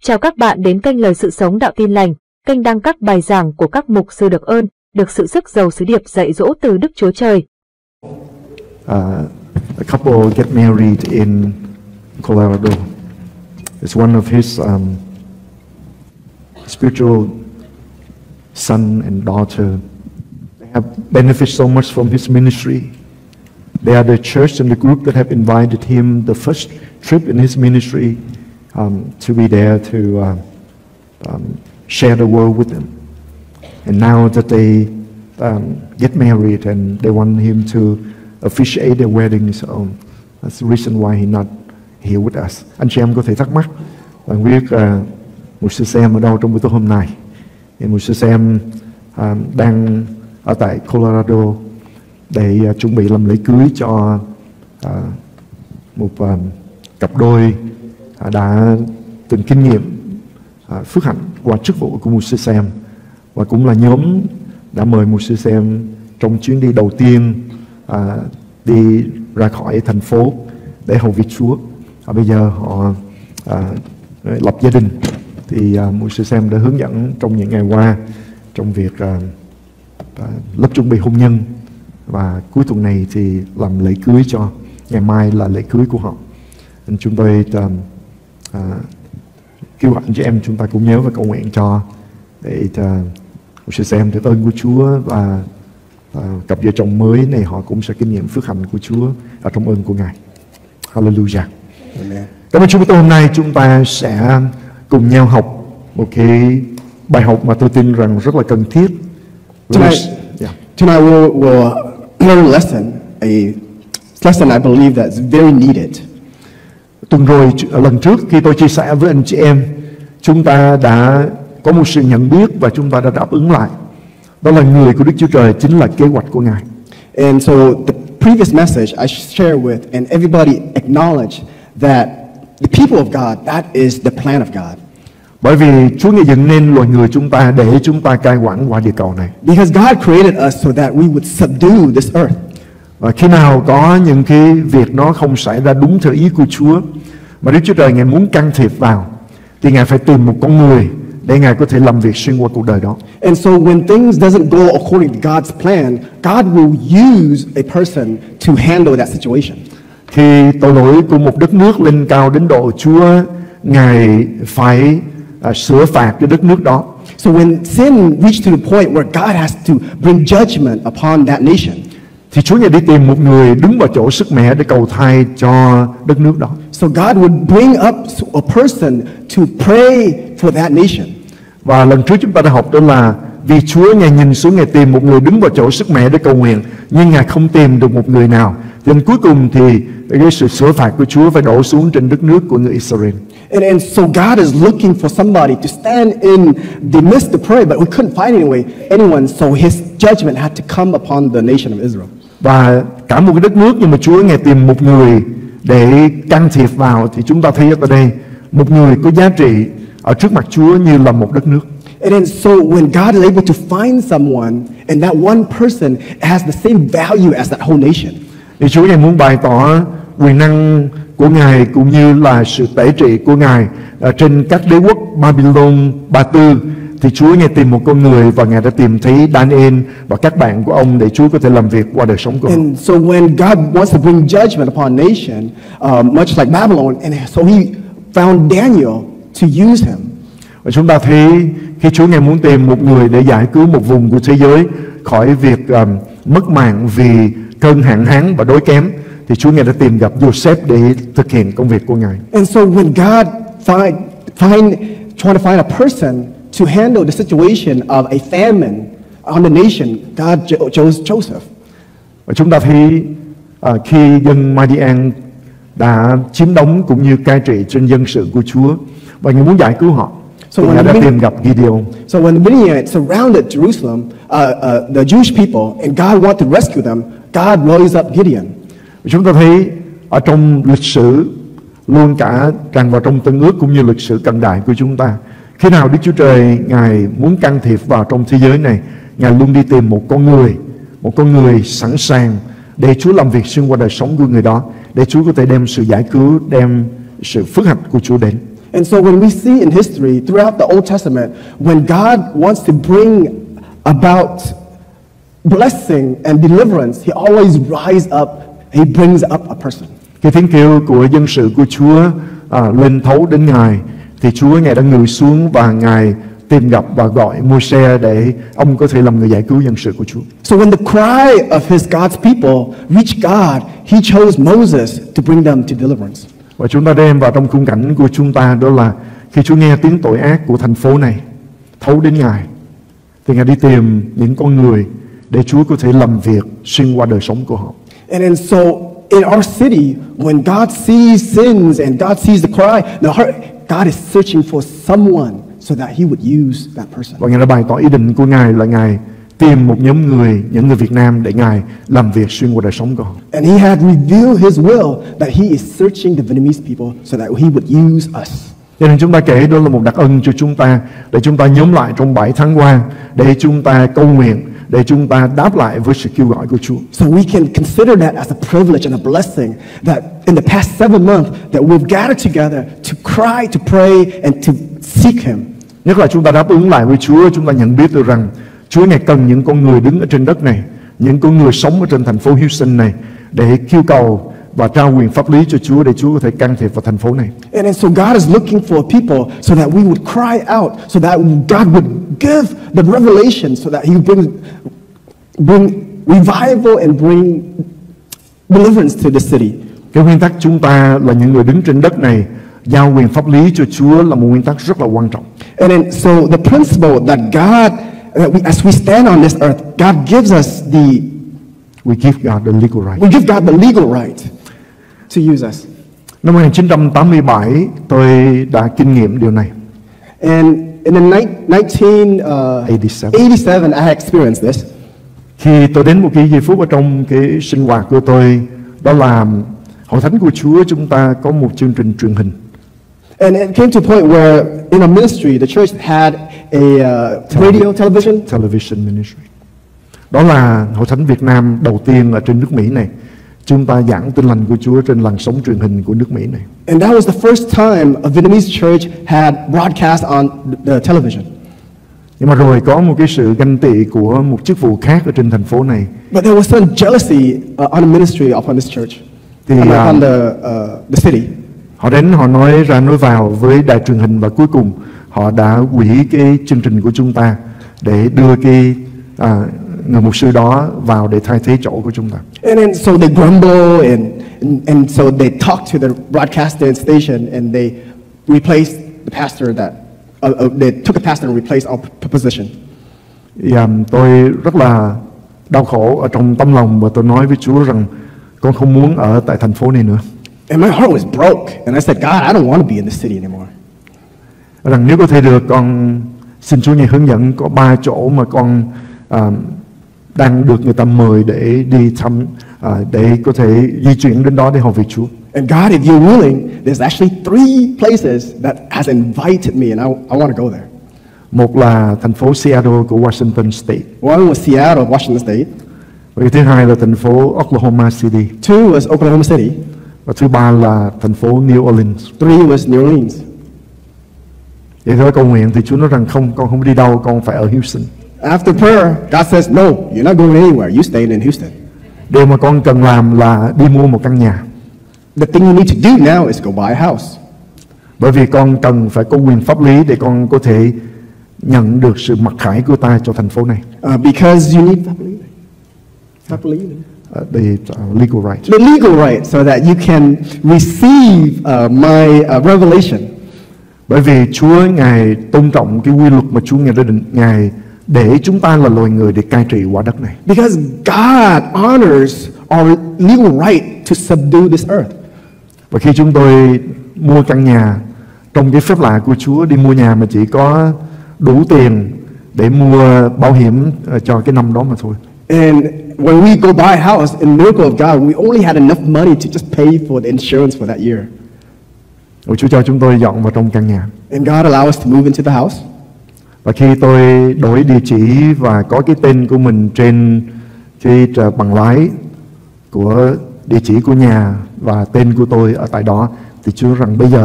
Chào các bạn đến kênh Lời Sự Sống Đạo Tin Lành, kênh đăng các bài giảng của các mục sư được ơn, được sự sức giàu sứ điệp dạy dỗ từ Đức Chúa Trời. A couple get married in Colorado. It's one of his spiritual son and daughter. They have benefited so much from his ministry. They are the church and the group that have invited him the first trip in his ministry to be there to share the word with them. And now that they get married and they want him to officiate their wedding, so that's the reason why he's not here with us. Anh chị em có thể thắc mắc, bạn biết mục sư Sam ở đâu trong buổi tối hôm nay? Thì mục sư Sam đang ở tại Colorado để chuẩn bị làm lễ cưới cho một cặp đôi đã từng kinh nghiệm phước hạnh qua chức vụ của mục sư Sam, và cũng là nhóm đã mời mục sư Sam trong chuyến đi đầu tiên đi ra khỏi thành phố để hầu việc Chúa. Bây giờ họ lập gia đình, thì mục sư Sam đã hướng dẫn trong những ngày qua trong việc lớp chuẩn bị hôn nhân, và cuối tuần này thì làm lễ cưới cho, ngày mai là lễ cưới của họ. Nên chúng tôi kêu gọi anh chị em chúng ta cùng nhớ và cầu nguyện cho để mục sư Sam được ơn của Chúa, và cặp vợ chồng mới này họ cũng sẽ kinh nghiệm phước hạnh của Chúa ở trong ơn của Ngài. Hallelujah. Amen. Cảm ơn Chúa. Tối hôm nay chúng ta sẽ cùng nhau học một cái bài học mà tôi tin rằng rất là cần thiết. Tonight we'll learn a lesson, lesson I believe that's very needed. Tuần rồi, lần trước khi tôi chia sẻ với anh chị em, chúng ta đã có một sự nhận biết và chúng ta đã đáp ứng lại. Đó là người của Đức Chúa Trời chính là kế hoạch của Ngài. And so the previous message I shared with, and everybody acknowledged that the people of God, that is the plan of God. Bởi vì Chúa gây dựng nên loài người chúng ta để chúng ta cai quản qua địa cầu này. Because God created us so that we would subdue this earth. Và khi nào có những cái việc nó không xảy ra đúng theo ý của Chúa, mà Đức Chúa Trời Ngài muốn can thiệp vào, thì Ngài phải tìm một con người để Ngài có thể làm việc xuyên qua cuộc đời đó. And so when things doesn't go according to God's plan, God will use a person to handle that situation. Khi tội lỗi của một đất nước lên cao đến độ Chúa Ngài phải sửa phạt cho đất nước đó. So when sin reached to the point where God has to bring judgment upon that nation, thì Chúa Ngài đi tìm một người đứng vào chỗ sức mẻ để cầu thay cho đất nước đó. So God would bring up a person to pray for that nation. Và lần trước chúng ta đã học đó là vì Chúa Ngài nhìn xuống, Ngài tìm một người đứng vào chỗ sức mẻ để cầu nguyện, nhưng Ngài không tìm được một người nào. Cho nên cuối cùng thì cái sự sửa phạt của Chúa phải đổ xuống trên đất nước của người Israel. And so God is looking for somebody to stand in the midst to pray, but we couldn't find anyone, so His judgment had to come upon the nation of Israel. Và cả một cái đất nước, nhưng mà Chúa Ngài tìm một người để can thiệp vào, thì chúng ta thấy ở đây một người có giá trị ở trước mặt Chúa như là một đất nước. And then so when God is able to find someone, and that one person has the same value as that whole nation. Thì Chúa Ngài muốn bày tỏ quyền năng của Ngài cũng như là sự tể trị của Ngài trên các đế quốc Babylon, Ba Tư. Thì Chúa Ngài tìm một con người, và Ngài đã tìm thấy Daniel và các bạn của ông để Chúa có thể làm việc qua đời sống của họ. And so when God wants to bring judgment upon a nation, much like Babylon, and so He found Daniel to use him. Và chúng ta thấy khi Chúa Ngài muốn tìm một người để giải cứu một vùng của thế giới khỏi việc mất mạng vì cơn hạn hán và đói kém, thì Chúa Ngài đã tìm gặp Joseph để thực hiện công việc của Ngài. And so when God trying to find a person to handle the situation of a famine on the nation, God chose Joseph. Và chúng ta thấy khi dân Madian đã chiếm đóng cũng như cai trị trên dân sự của Chúa, và Ngài muốn giải cứu họ, thì Ngài đã tìm gặp Gideon. So when the Midianites surrounded Jerusalem, the Jewish people, and God wanted to rescue them, God rose up Gideon. Chúng ta thấy ở trong lịch sử luôn cả tràn vào trong Tân Ước cũng như lịch sử cận đại của chúng ta, khi nào Đức Chúa Trời Ngài muốn can thiệp vào trong thế giới này, Ngài luôn đi tìm một con người sẵn sàng để Chúa làm việc xuyên qua đời sống của người đó, để Chúa có thể đem sự giải cứu, đem sự phước hạnh của Chúa đến. And so when we see in history, throughout the Old Testament, when God wants to bring about blessing and deliverance, He always rises up, He brings up a person. Khi tiếng kêu của dân sự của Chúa lên thấu đến Ngài, thì Chúa Ngài đã ngự xuống và Ngài tìm gặp và gọi Môi-se để ông có thể làm người giải cứu dân sự của Chúa. So when the cry of God's people reached God, He chose Moses to bring them to deliverance. Và chúng ta đem vào trong khung cảnh của chúng ta, đó là khi Chúa nghe tiếng tội ác của thành phố này thấu đến Ngài, thì Ngài đi tìm những con người để Chúa có thể làm việc xuyên qua đời sống của họ. And then so in our city, when God sees sins and God sees the cry, God is searching for someone so that He would use that person. Và Ngài đã bày tỏ ý định của Ngài là Ngài tìm một nhóm người, những người Việt Nam để Ngài làm việc xuyên qua đời sống của họ. And He had revealed His will that He is searching the Vietnamese people so that He would use us. Cho nên chúng ta kể đó là một đặc ân cho chúng ta, để chúng ta nhóm lại trong 7 tháng qua, để chúng ta cầu nguyện, để chúng ta đáp lại với sự kêu gọi của Chúa. So we can consider that as a privilege and a blessing that in the past 7 months that we've gathered together to cry, to pray and to seek Him. Nhất là chúng ta đáp ứng lại với Chúa, chúng ta nhận biết được rằng Chúa Ngài cần những con người đứng ở trên đất này, những con người sống ở trên thành phố Houston này, để kêu cầu và trao quyền pháp lý cho Chúa để Chúa có thể can thiệp vào thành phố này. And so God is looking for people so that we would cry out, so that God would give the revelation, so that He would bring revival and bring deliverance to the city. Cái nguyên tắc chúng ta là những người đứng trên đất này giao quyền pháp lý cho Chúa là một nguyên tắc rất là quan trọng. And then so the principle that God, as we stand on this earth, God gives us We give God the legal right. we give God the legal right to use us. Năm 1987 tôi đã kinh nghiệm điều này. And in the 1987, I had experienced this. Khi tôi đến một cái giây phút ở trong cái sinh hoạt của tôi, đó là hội thánh của Chúa chúng ta có một chương trình truyền hình. And it came to a point where in our ministry, the church had a radio, television ministry. Đó là hội thánh Việt Nam đầu tiên ở trên nước Mỹ này. Chúng ta giảng tin lành của Chúa trên làn sóng truyền hình của nước Mỹ này. And that was the first time a Vietnamese church had broadcast on the television. Nhưng mà rồi có một cái sự ganh tị của một chức vụ khác ở trên thành phố này. But there was some jealousy on the ministry upon this church, upon the city. Họ đến họ nói ra nói vào với đài truyền hình, và cuối cùng họ đã hủy cái chương trình của chúng ta để đưa cái người mục sư đó vào để thay thế chỗ của chúng ta. And then so they grumble and so they talk to the broadcaster station and they replaced the pastor that they took a pastor and replaced our position. Tôi rất là đau khổ ở trong tâm lòng, và tôi nói với Chúa rằng con không muốn ở tại thành phố này nữa. And my heart was broke, and I said, God, I don't want to be in this city anymore. Rằng nếu có thể được, con xin Chúa Ngài hướng dẫn có 3 chỗ mà con đang được người ta mời để đi thăm, để có thể di chuyển đến đó để hầu việc Chúa. And God, if you're willing, there's actually 3 places that has invited me, and I want to go there. Một là thành phố Seattle của Washington State. One was Seattle, Washington State. Và thứ hai là thành phố Oklahoma City. 2 was Oklahoma City. Và thứ ba là thành phố New Orleans. 3 was New Orleans. Vậy thôi cầu nguyện thì Chúa nói rằng không, con không đi đâu, con phải ở Houston. After prayer, God says, no, you're not going anywhere. You staying in Houston. Điều mà con cần làm là đi mua một căn nhà. The thing you need to do now is go buy a house. Bởi vì con cần phải có quyền pháp lý để con có thể nhận được sự mặc khải của ta cho thành phố này. Because you need the legal right. The legal right, so that you can receive my revelation. Bởi vì Chúa Ngài tôn trọng cái quy luật mà Chúa Ngài đã định, Ngài để chúng ta là loài người để cai trị quả đất này. Because God honors our legal right to subdue this earth. Và khi chúng tôi mua căn nhà, trong cái phép lạ của Chúa, đi mua nhà mà chỉ có đủ tiền để mua bảo hiểm cho cái năm đó mà thôi. And when we go buy a house, in the miracle of God, we only had enough money to just pay for the insurance for that year. Và Chúa cho chúng tôi dọn vào trong căn nhà. And God allowed us to move into the house. Và khi tôi đổi địa chỉ và có cái tên của mình trên cái bằng lái của địa chỉ của nhà và tên của tôi ở tại đó, thì Chúa rằng bây giờ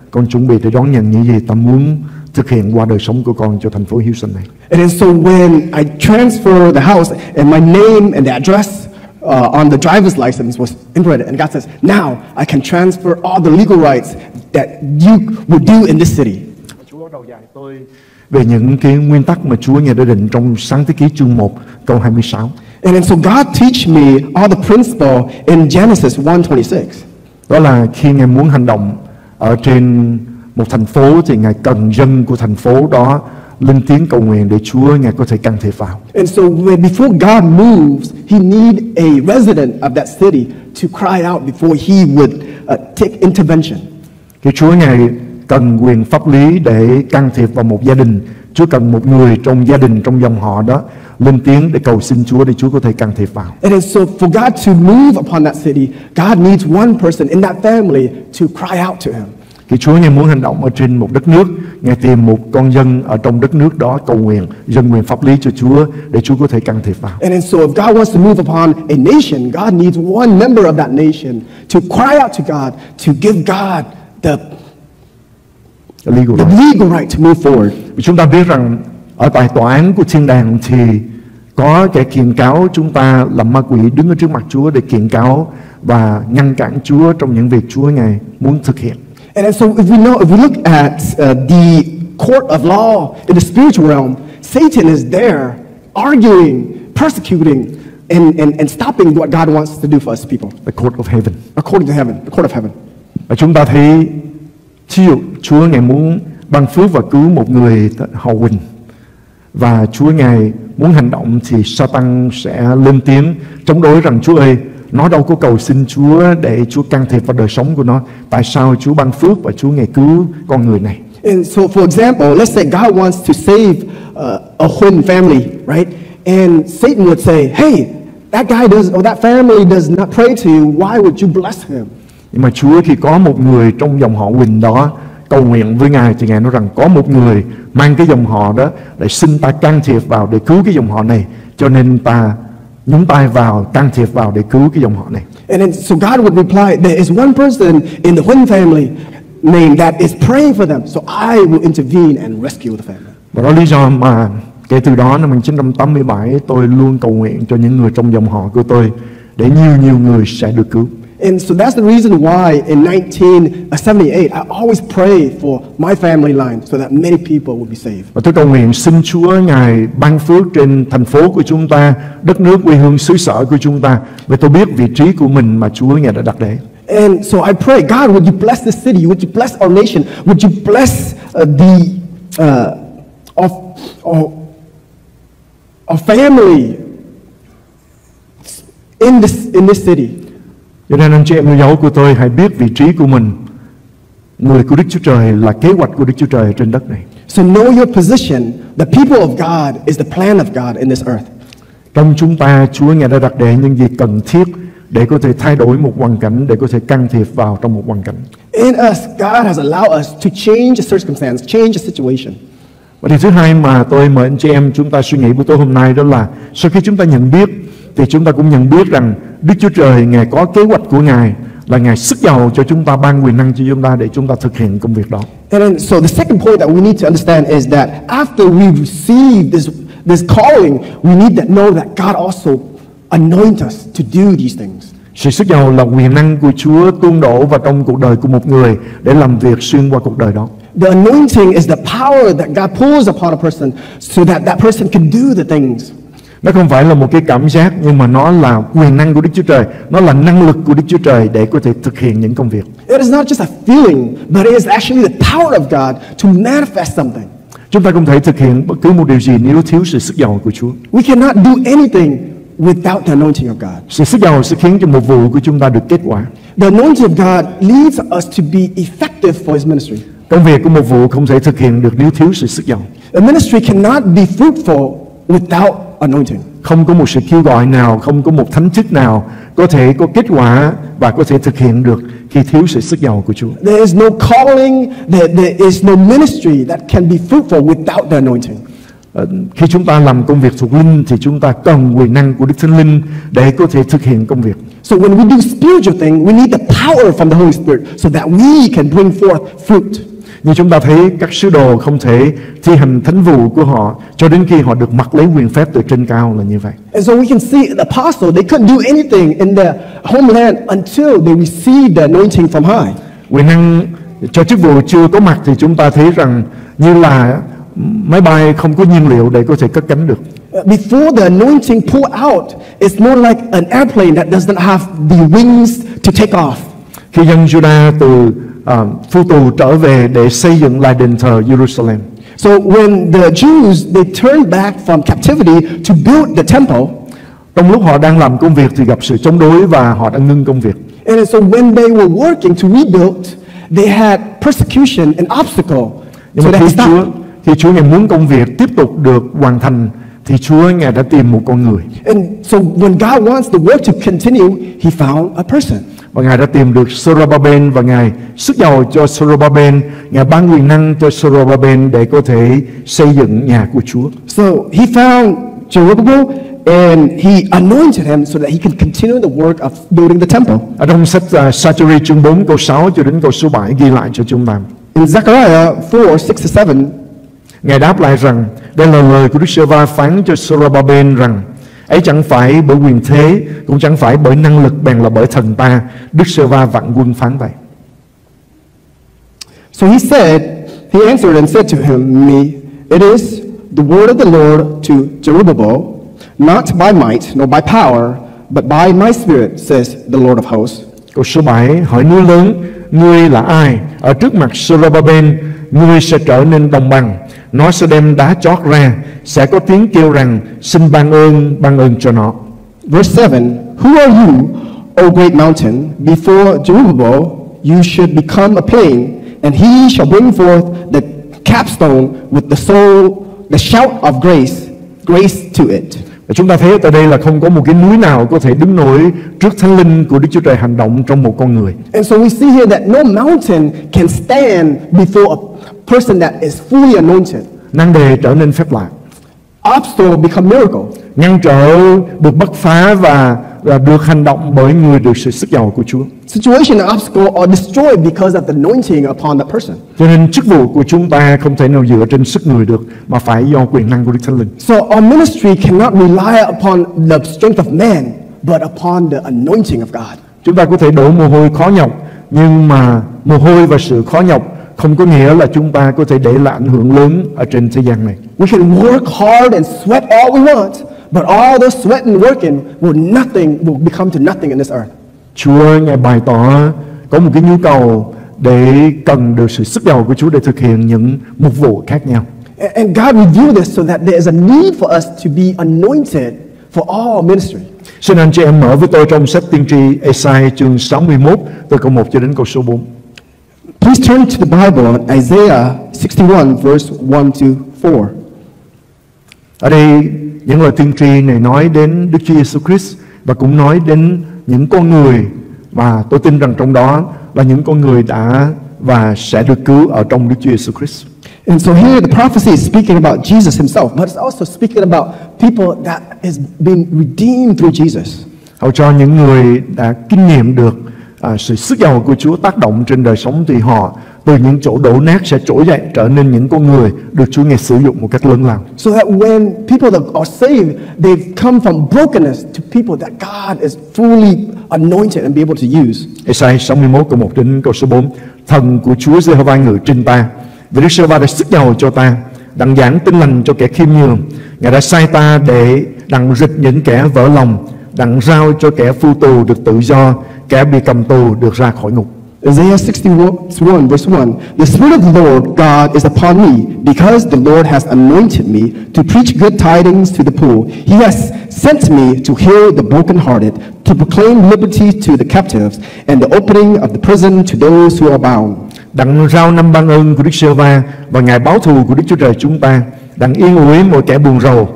con chuẩn bị để đón nhận những gì ta muốn thực hiện qua đời sống của con cho thành phố Houston này. And then so when I transfer the house and my name and the address on the driver's license was inputted, and God says, now I can transfer all the legal rights that you would do in this city. Chúa bắt đầu dạy tôi về những cái nguyên tắc mà Chúa Ngài đã định trong Sáng Thế Ký chương 1 câu 26. And then so God teach me all the principle in Genesis 1:26. Đó là khi Ngài muốn hành động ở trên một thành phố thì Ngài cần dân của thành phố đó lên tiếng cầu nguyện để Chúa Ngài có thể can thiệp vào. And so before God moves, He need a resident of that city to cry out before He would take intervention. Khi Chúa Ngài cần quyền pháp lý để can thiệp vào một gia đình, Chúa cần một người trong gia đình, trong dòng họ đó lên tiếng để cầu xin Chúa để Chúa có thể can thiệp vào. And then so for God to move upon that city, God needs one person in that family to cry out to Him. Khi Chúa Ngài muốn hành động ở trên một đất nước, Ngài tìm một con dân ở trong đất nước đó cầu nguyện, dâng quyền pháp lý cho Chúa để Chúa có thể can thiệp vào. And then so if God wants to move upon a nation, God needs one member of that nation to cry out to God, to give God the legal right to move forward. Chúng ta biết rằng ở tại tòa án của thiên đàng thì có kẻ kiện cáo chúng ta làm ma quỷ đứng ở trước mặt Chúa để kiện cáo và ngăn cản Chúa trong những việc Chúa Ngài muốn thực hiện. And so if we look at the court of law in the spiritual realm, Satan is there arguing, persecuting, and stopping what God wants to do for us people. The court of heaven. According to heaven, the court of heaven. Và chúng ta thấy thí dụ Chúa Ngài muốn ban phước và cứu một người hầu quỳnh và Chúa Ngài muốn hành động thì Satan sẽ lên tiếng chống đối rằng Chúa ơi, nó đâu có cầu xin Chúa để Chúa can thiệp vào đời sống của nó. Tại sao Chúa ban phước và Chúa Ngài cứu con người này? And so for example, let's say God wants to save a Huyn family, right? And Satan would say, hey, that guy or that family does not pray to you. Why would you bless him? Nhưng mà Chúa khi có một người trong dòng họ Quỳnh đó cầu nguyện với Ngài thì Ngài nói rằng có một người mang cái dòng họ đó để xin ta can thiệp vào để cứu cái dòng họ này, cho nên ta nhúng tay vào can thiệp vào để cứu cái dòng họ này. And then so God would reply, there is one person in the Huyn family name that is praying for them, so I will intervene and rescue the family. Và đó lý do mà kể từ đó năm 1987 tôi luôn cầu nguyện cho những người trong dòng họ của tôi để nhiều người sẽ được cứu. And so that's the reason why in 1978 I always pray for my family line so that many people will be saved. Và tôi cầu nguyện xin Chúa Ngài ban phước trên thành phố của chúng ta, đất nước quê hương xứ sở của chúng ta, vì tôi biết vị trí của mình mà Chúa Ngài đã đặt để. And so I pray, God, would you bless this city? Would you bless our nation? Would you bless our family in this city? Cho nên anh chị em yêu dấu của tôi hãy biết vị trí của mình. Người của Đức Chúa Trời là kế hoạch của Đức Chúa Trời trên đất này. So know your position. The people of God is the plan of God in this earth. Trong chúng ta, Chúa Ngài đã đặt để những gì cần thiết để có thể thay đổi một hoàn cảnh, để có thể can thiệp vào trong một hoàn cảnh. In us, God has allowed us to change a circumstance, change a situation. Và điều thứ hai mà tôi mời anh chị em chúng ta suy nghĩ buổi tối hôm nay đó là sau khi chúng ta nhận biết thì chúng ta cũng nhận biết rằng Đức Chúa Trời Ngài có kế hoạch của Ngài là Ngài sức giàu cho chúng ta, ban quyền năng cho chúng ta để chúng ta thực hiện công việc đó. And then, so the second point that we need to understand is that after we receive this calling, we need to know that God also anoint us to do these things. Sự sức giàu là quyền năng của Chúa tuôn đổ vào trong cuộc đời của một người để làm việc xuyên qua cuộc đời đó. The anointing is the power that God pulls upon a person so that that person can do the things. Nó không phải là một cái cảm giác, nhưng mà nó là quyền năng của Đức Chúa Trời, nó là năng lực của Đức Chúa Trời để có thể thực hiện những công việc. It is not just a feeling, but it is actually the power of God to manifest something. Chúng ta không thể thực hiện bất cứ một điều gì nếu thiếu sự sức giàu của Chúa. We cannot do anything without the anointing of God. Sự sức giàu sẽ khiến cho một vụ của chúng ta được kết quả. The anointing of God leads us to be effective for His ministry. Công việc của một vụ không thể thực hiện được nếu thiếu sự sức giàu. A ministry cannot be fruitful without anointing. Không có một sự kêu gọi nào, không có một thánh chức nào có thể có kết quả và có thể thực hiện được khi thiếu sự sức giàu của Chúa. There is no calling, there is no ministry that can be fruitful without the anointing. Khi chúng ta làm công việc thuộc linh thì chúng ta cần quyền năng của Đức Thánh Linh để có thể thực hiện công việc. So when we do spiritual thing, we need the power from the Holy Spirit so that we can bring forth fruit. Như chúng ta thấy các sứ đồ không thể thi hành thánh vụ của họ cho đến khi họ được mặc lấy quyền phép từ trên cao là như vậy. And so we can see the apostle, they couldn't do anything in their homeland until they received the anointing from high. Quyền năng cho chức vụ chưa có mặt thì chúng ta thấy rằng như là máy bay không có nhiên liệu để có thể cất cánh được. Before the anointing pull out, it's more like an airplane that doesn't have the wings to take off. Khi dân Judah từ phu tù trở về để xây dựng lại đền thờ Jerusalem. So when the Jews, they turned back from captivity to build the temple. Trong lúc họ đang làm công việc thì gặp sự chống đối và họ đã ngưng công việc. And so when they were working to rebuild, they had persecution and obstacle. Nhưng So mà they stopped. khi Chúa Ngài muốn công việc tiếp tục được hoàn thành thì Chúa Ngài đã tìm một con người. And so when God wants the work to continue, He found a person. Và Ngài đã tìm được Zorobabel và Ngài sức giàu cho Zorobabel. Ngài ban quyền năng cho Zorobabel để có thể xây dựng nhà của Chúa. So He found Zerubbabel and He anointed him so that he can continue the work of building the temple. Ở trong sách Sa-chi-ri chương 4 câu 6 cho đến câu số 7 ghi lại cho chúng ta. In Zechariah 4, 6-7, Ngài đáp lại rằng đây là lời của Đức Giê-hô-va phán cho Zorobabel rằng ấy chẳng phải bởi quyền thế cũng chẳng phải bởi năng lực bèn là bởi thần ta. Đức Giê-hô-va vạn quân phán vậy. So he answered and said to me, it is the word of the Lord to Zerubbabel, not by might nor by power, but by my spirit, says the Lord of hosts. Câu số 7, hỏi núi lớn, ngươi là ai? Ở trước mặt Zorobabel, ngươi sẽ trở nên đồng bằng. Nó sẽ đem đá chót ra, sẽ có tiếng kêu rằng xin ban ơn cho nó. Verse 7, who are you, O great mountain? Before Zerubbabel, you should become a plain, and he shall bring forth the capstone with the shout of grace to it. Và chúng ta thấy tại đây là không có một cái núi nào có thể đứng nổi trước thánh linh của Đức Chúa Trời hành động trong một con người. And so we see here that no mountain can stand before a person that is fully anointed. Nan đề trở nên phép lạ. Obstacle become miracle. Ngăn trở được bứt phá và được hành động bởi người được sự sức giàu của Chúa. Situation and obstacle are destroyed because of the anointing upon that person. Cho nên chức vụ của chúng ta không thể nào dựa trên sức người được mà phải do quyền năng của Đức Thánh Linh. So our ministry cannot rely upon the strength of man, but upon the anointing of God. Chúng ta có thể đổ mồ hôi khó nhọc, nhưng mà mồ hôi và sự khó nhọc không có nghĩa là chúng ta có thể để lại ảnh hưởng lớn ở trên thế gian này. We can work hard and sweat all we want, but all the sweat and working will become to nothing in this earth. Chúa Ngài bày tỏ có một cái nhu cầu để cần được sự sức giàu của Chúa để thực hiện những mục vụ khác nhau. And God revealed this so that there is a need for us to be anointed for all ministry. Xin anh chị em mở với tôi trong sách tiên tri Ê-sai chương 61 từ câu 1 cho đến câu số 4. Please turn to the Bible, Isaiah 61, verse 1 to 4. Ở đây những lời tiên tri này nói đến Đức Chúa Giêsu Christ và cũng nói đến những con người mà tôi tin rằng trong đó là những con người đã và sẽ được cứu ở trong Đức Chúa Giêsu Christ. And so here the prophecy is speaking about Jesus himself, but it's also speaking about people that is being redeemed through Jesus. Hầu cho những người đã kinh nghiệm được sự sức giàu của Chúa tác động trên đời sống thì họ từ những chỗ đổ nát sẽ trỗi dậy trở nên những con người được Chúa Ngài sử dụng một cách lớn lao. So that when people that are saved, they've come from brokenness to people that God is fully anointed and be able to use. Ê-sai 61 câu 1 đến câu số 4. Thần của Chúa Giê-hô-va ngự trên ta, vì Đức Giê-hô-va đã sức giàu cho ta, đặng giảng tin lành cho kẻ khiêm nhường. Ngài đã sai ta để đặng rịch những kẻ vỡ lòng, đặng rao cho kẻ phu tù được tự do, kẻ bị cầm tù được ra khỏi ngục. Isaiah 61 verse 1. The Spirit of the Lord God is upon me, because the Lord has anointed me to preach good tidings to the poor. He has sent me to heal the brokenhearted, to proclaim liberty to the captives, and the opening of the prison to those who are bound. Đặng rao năm ban ơn của Đức Giê-hô-va và ngày báo thù của Đức Chúa Trời chúng ta, đặng yên ủi mọi kẻ buồn rầu.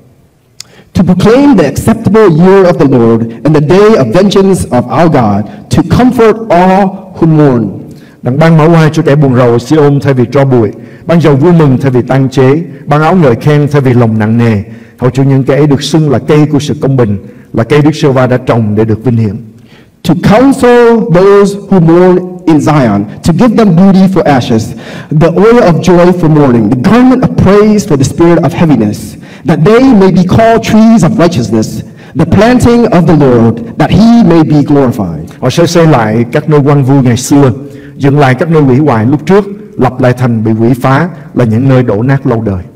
To proclaim the acceptable year of the Lord and the day of vengeance of our God, to comfort all who mourn. Đặng ban mão oai cho kẻ buồn rầu Sion thay vì tro bụi, ban dầu vui mừng thay vì tang chế, ban áo ngợi khen thay vì lòng nặng nề. Hầu cho những kẻ được xưng là cây của sự công bình, là cây Đức Giê-hô-va đã trồng để được vinh hiển. to counsel those who mourn in Zion, to give them beauty for ashes, the oil of joy for mourning, the garment of praise for the spirit of heaviness, that they may be called trees of righteousness, the planting of the Lord, that he may be glorified. Họ sẽ xây lại các nơi hoang vu ngày xưa, dựng lại các nơi hủy hoại lúc trước, lập lại thành bị hủy phá là những nơi đổ nát lâu đời.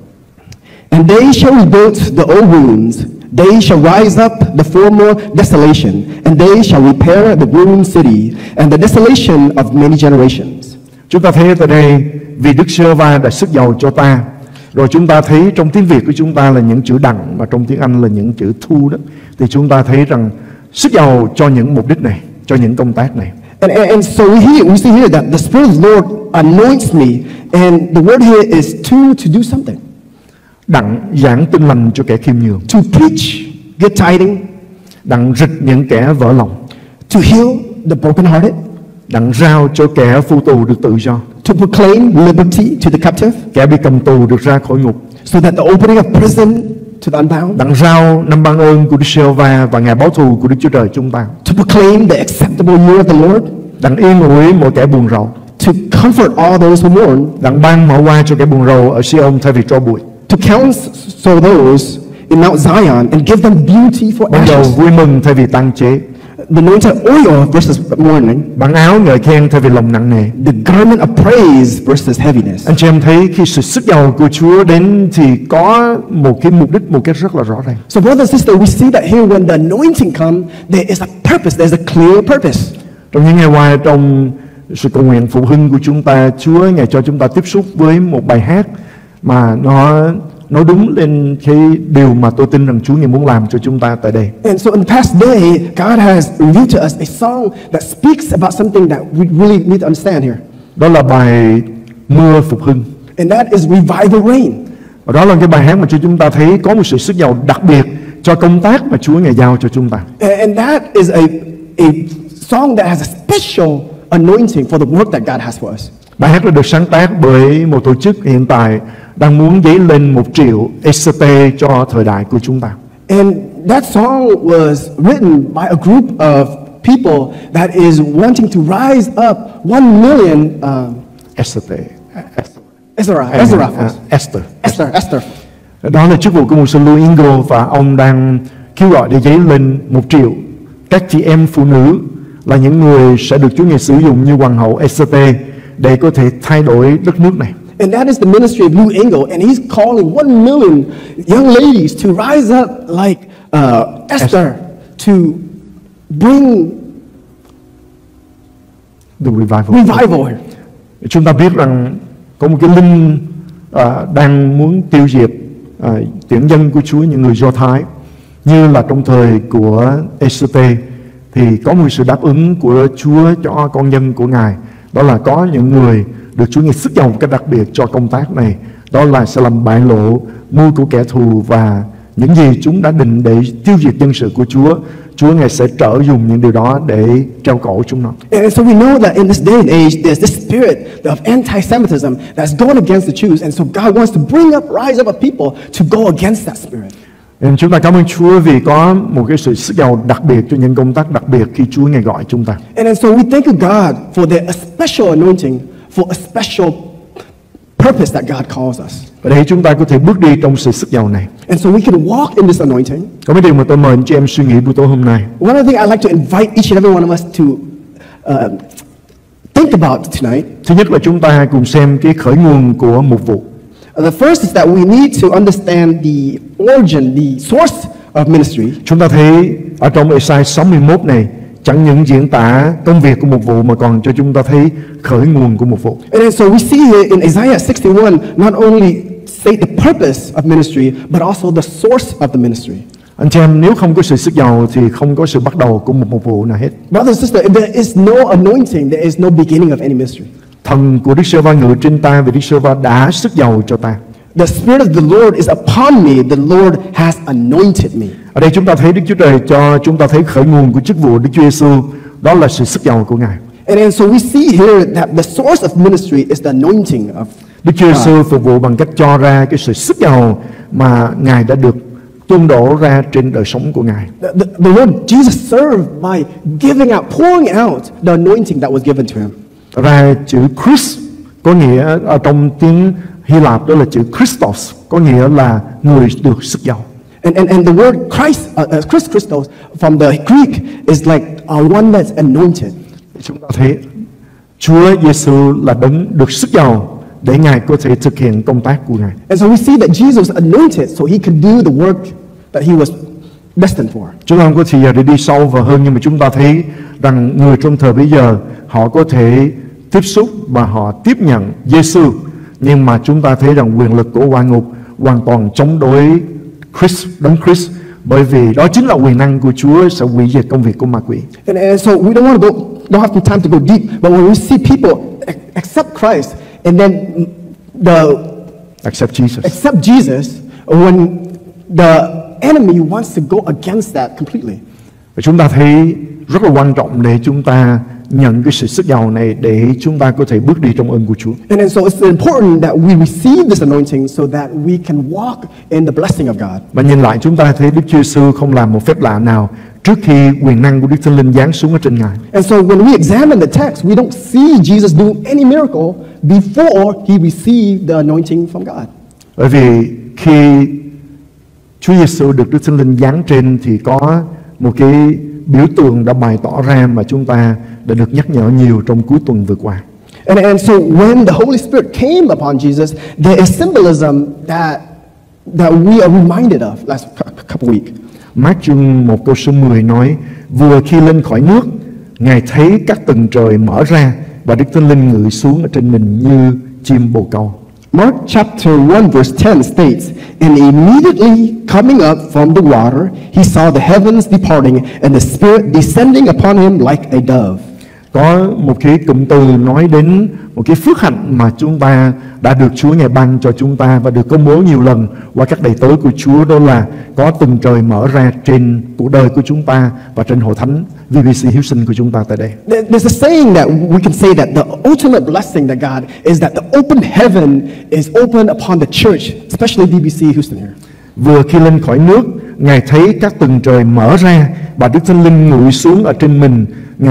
And they shall rebuild the old ruins, they shall rise up the former desolation, and they shall repair the ruined city and the desolation of many generations. Chúng ta thấy tại đây vì Đức Giê-hô-va đã sức giàu cho ta. Rồi chúng ta thấy trong tiếng Việt của chúng ta là những chữ đặng, mà trong tiếng Anh là những chữ thu đó. Thì chúng ta thấy rằng sức giàu cho những mục đích này, cho những công tác này. And so we see here that the Spirit of the Lord anoints me, and the word here is to do something. Đặng giảng tin lành cho kẻ khiêm nhường, To preach good tiding, đặng rịch những kẻ vỡ lòng, to heal the brokenhearted, đặng rao cho kẻ phu tù được tự do, to proclaim liberty to the captive, kẻ bị cầm tù được ra khỏi ngục, so that the opening of prison to the unbound, đặng rao năm ban ơn của Đức Giê-hô-va và ngày báo thù của Đức Chúa Trời chúng ta, to proclaim the acceptable year of the Lord, đặng yên ủi mọi kẻ buồn rầu, to comfort all those who mourn, đặng ban mỏ hoa cho kẻ buồn rầu ở Sion thay vì tro bụi, to counsel those in Mount Zion and give them beauty for ban đầu ashes, vui mừng thay vì tang chế, the anointed oil versus mourning, bằng áo ngợi khen thay vì lòng nặng nề. the garment of praise versus heaviness. Anh chị em thấy khi sự sức giàu của Chúa đến thì có một cái mục đích, một cái rất là rõ ràng. So brothers and sisters, we see that here when the anointing comes, there is a purpose, there's a clear purpose. Trong những ngày qua, trong sự cầu nguyện phụ hưng của chúng ta, Chúa Ngài cho chúng ta tiếp xúc với một bài hát mà nó nói đúng lên cái điều mà tôi tin rằng Chúa Ngài muốn làm cho chúng ta tại đây. And so in the past day, God has revealed to us a song that speaks about something that we really need to understand here. Đó là bài Mưa Phục Hưng. And that is revival rain. Và đó là cái bài hát mà cho chúng ta thấy có một sự sức giàu đặc biệt cho công tác mà Chúa Ngài giao cho chúng ta. And that is a song that has a special anointing for the work that God has for us. Bài hát đã được sáng tác bởi một tổ chức hiện tại đang muốn dấy lên 1 triệu ECT cho thời đại của chúng ta. And that song was written by a group of people that is wanting to rise up 1 million ECT. Esther. Đó là chức vụ của mục sư Louis Ingo, và ông đang kêu gọi để dấy lên 1 triệu các chị em phụ nữ là những người sẽ được Chúa Ngài sử dụng như hoàng hậu ECT để có thể thay đổi đất nước này. And that is the ministry of Lou Engle, and he's calling 1 million young ladies to rise up like Esther to bring The revival here. Chúng ta biết rằng có một cái linh đang muốn tiêu diệt tuyển dân của Chúa, những người Do Thái, như là trong thời của ECT thì có một sự đáp ứng của Chúa cho con dân của Ngài, đó là có những người được Chúa Ngài sức giàu một cách đặc biệt cho công tác này, đó là sẽ làm bại lộ mưu của kẻ thù và những gì chúng đã định để tiêu diệt dân sự của Chúa. Chúa Ngài sẽ trợ dùng những điều đó để treo cổ chúng nó. And so we know that in this day and age, there's this spirit of anti-Semitism that's going against the Jews, and so God wants to rise up a people to go against that spirit. Nên chúng ta cảm ơn Chúa vì có một cái sự sức giàu đặc biệt cho những công tác đặc biệt khi Chúa Ngài gọi chúng ta. And so we thank God for the special anointing, for a special purpose that God calls us. Và để chúng ta có thể bước đi trong sự sức giàu này. And so we can walk in this anointing. Có mấy điều mà tôi mời anh chị em suy nghĩ buổi tối hôm nay. One of the things I'd like to invite each and every one of us to think about tonight. Thứ nhất là chúng ta cùng xem cái khởi nguồn của mục vụ. The first is that we need to understand the origin, the source of ministry. Chúng ta thấy ở trong Ê-sai 61 này chẳng những diễn tả công việc của mục vụ mà còn cho chúng ta thấy khởi nguồn của mục vụ. And so we see here in Isaiah 61 not only state the purpose of ministry but also the source of the ministry. Anh chị em, nếu không có sự sức giàu thì không có sự bắt đầu của một mục vụ nào hết. Brothers and sisters, if there is no anointing, there is no beginning of any ministry. Thần của Đức Giê-hô-va ngự trên ta vì Đức Giê-hô-va đã sức giàu cho ta. The Spirit of the Lord is upon me. The Lord has anointed me. Ở đây chúng ta thấy Đức Chúa Trời cho chúng ta thấy khởi nguồn của chức vụ Đức Chúa Giêsu, đó là sự sức giàu của Ngài. And so we see here that the source of ministry is the anointing of Đức Chúa Giêsu phục vụ bằng cách cho ra cái sự sức giàu mà Ngài đã được tuôn đổ ra trên đời sống của Ngài. the Lord Jesus served by giving out, pouring out the anointing that was given to him. Ra chữ Christ có nghĩa ở trong tiếng Hy Lạp đó là chữ Christos, có nghĩa là người được sức giàu. And the word Christos from the Greek is like one that's anointed. Chúng ta thấy Chúa Giêsu là đấng được sức giàu để Ngài có thể thực hiện công tác của Ngài. And so we see that Jesus was anointed so he could do the work that he was destined for. Chúng ta không có thời giờ để đi sâu vào hơn, nhưng mà chúng ta thấy rằng người trong thời bây giờ họ có thể tiếp xúc và họ tiếp nhận Giêsu, nhưng mà chúng ta thấy rằng quyền lực của oan ngục hoàn toàn chống đối đấng Christ, bởi vì đó chính là quyền năng của Chúa sẽ hủy diệt công việc của ma quỷ. And so we don't have time to go deep, but when we see people accept Christ and then Accept Jesus, when the enemy wants to go against that completely. Và chúng ta thấy rất là quan trọng để chúng ta nhận cái sự sức giàu này để chúng ta có thể bước đi trong ơn của Chúa. And so it's important that we receive this anointing so that we can walk in the blessing of God. Và nhìn lại chúng ta thấy Đức Chúa Giêsu không làm một phép lạ nào trước khi quyền năng của Đức Thánh Linh giáng xuống ở trên Ngài. And so when we examine the text, we don't see Jesus doing any miracle before he received the anointing from God. Bởi vì khi Chúa Giêsu được Đức Thánh Linh giáng trên thì có một cái biểu tượng đã bày tỏ ra mà chúng ta đã được nhắc nhở nhiều trong cuối tuần vừa qua. And so when the Holy Spirit came upon Jesus, there is symbolism that we are reminded of last couple weeks. Mác chương 1 câu số 10 nói: vừa khi lên khỏi nước, Ngài thấy các tầng trời mở ra và Đức Thánh Linh ngự xuống ở trên mình như chim bồ câu. Mark chapter 1 verse 10 states, and immediately coming up from the water, he saw the heavens departing and the Spirit descending upon him like a dove. Có một cái cụm từ nói đến một cái phước hạnh mà chúng ta đã được Chúa Ngài ban cho chúng ta và được công bố nhiều lần qua các đầy tớ của Chúa, đó là có tầng trời mở ra trên cuộc đời của chúng ta và trên hội thánh VBC Hiếu Sinh của chúng ta tại đây. There's a saying that we can say that the ultimate blessing that God is that the open heaven is open upon the church, especially VBC Houston here. Vừa khi lên khỏi nước, Ngài thấy các tầng trời mở ra và Đức Thánh Linh ngự xuống ở trên mình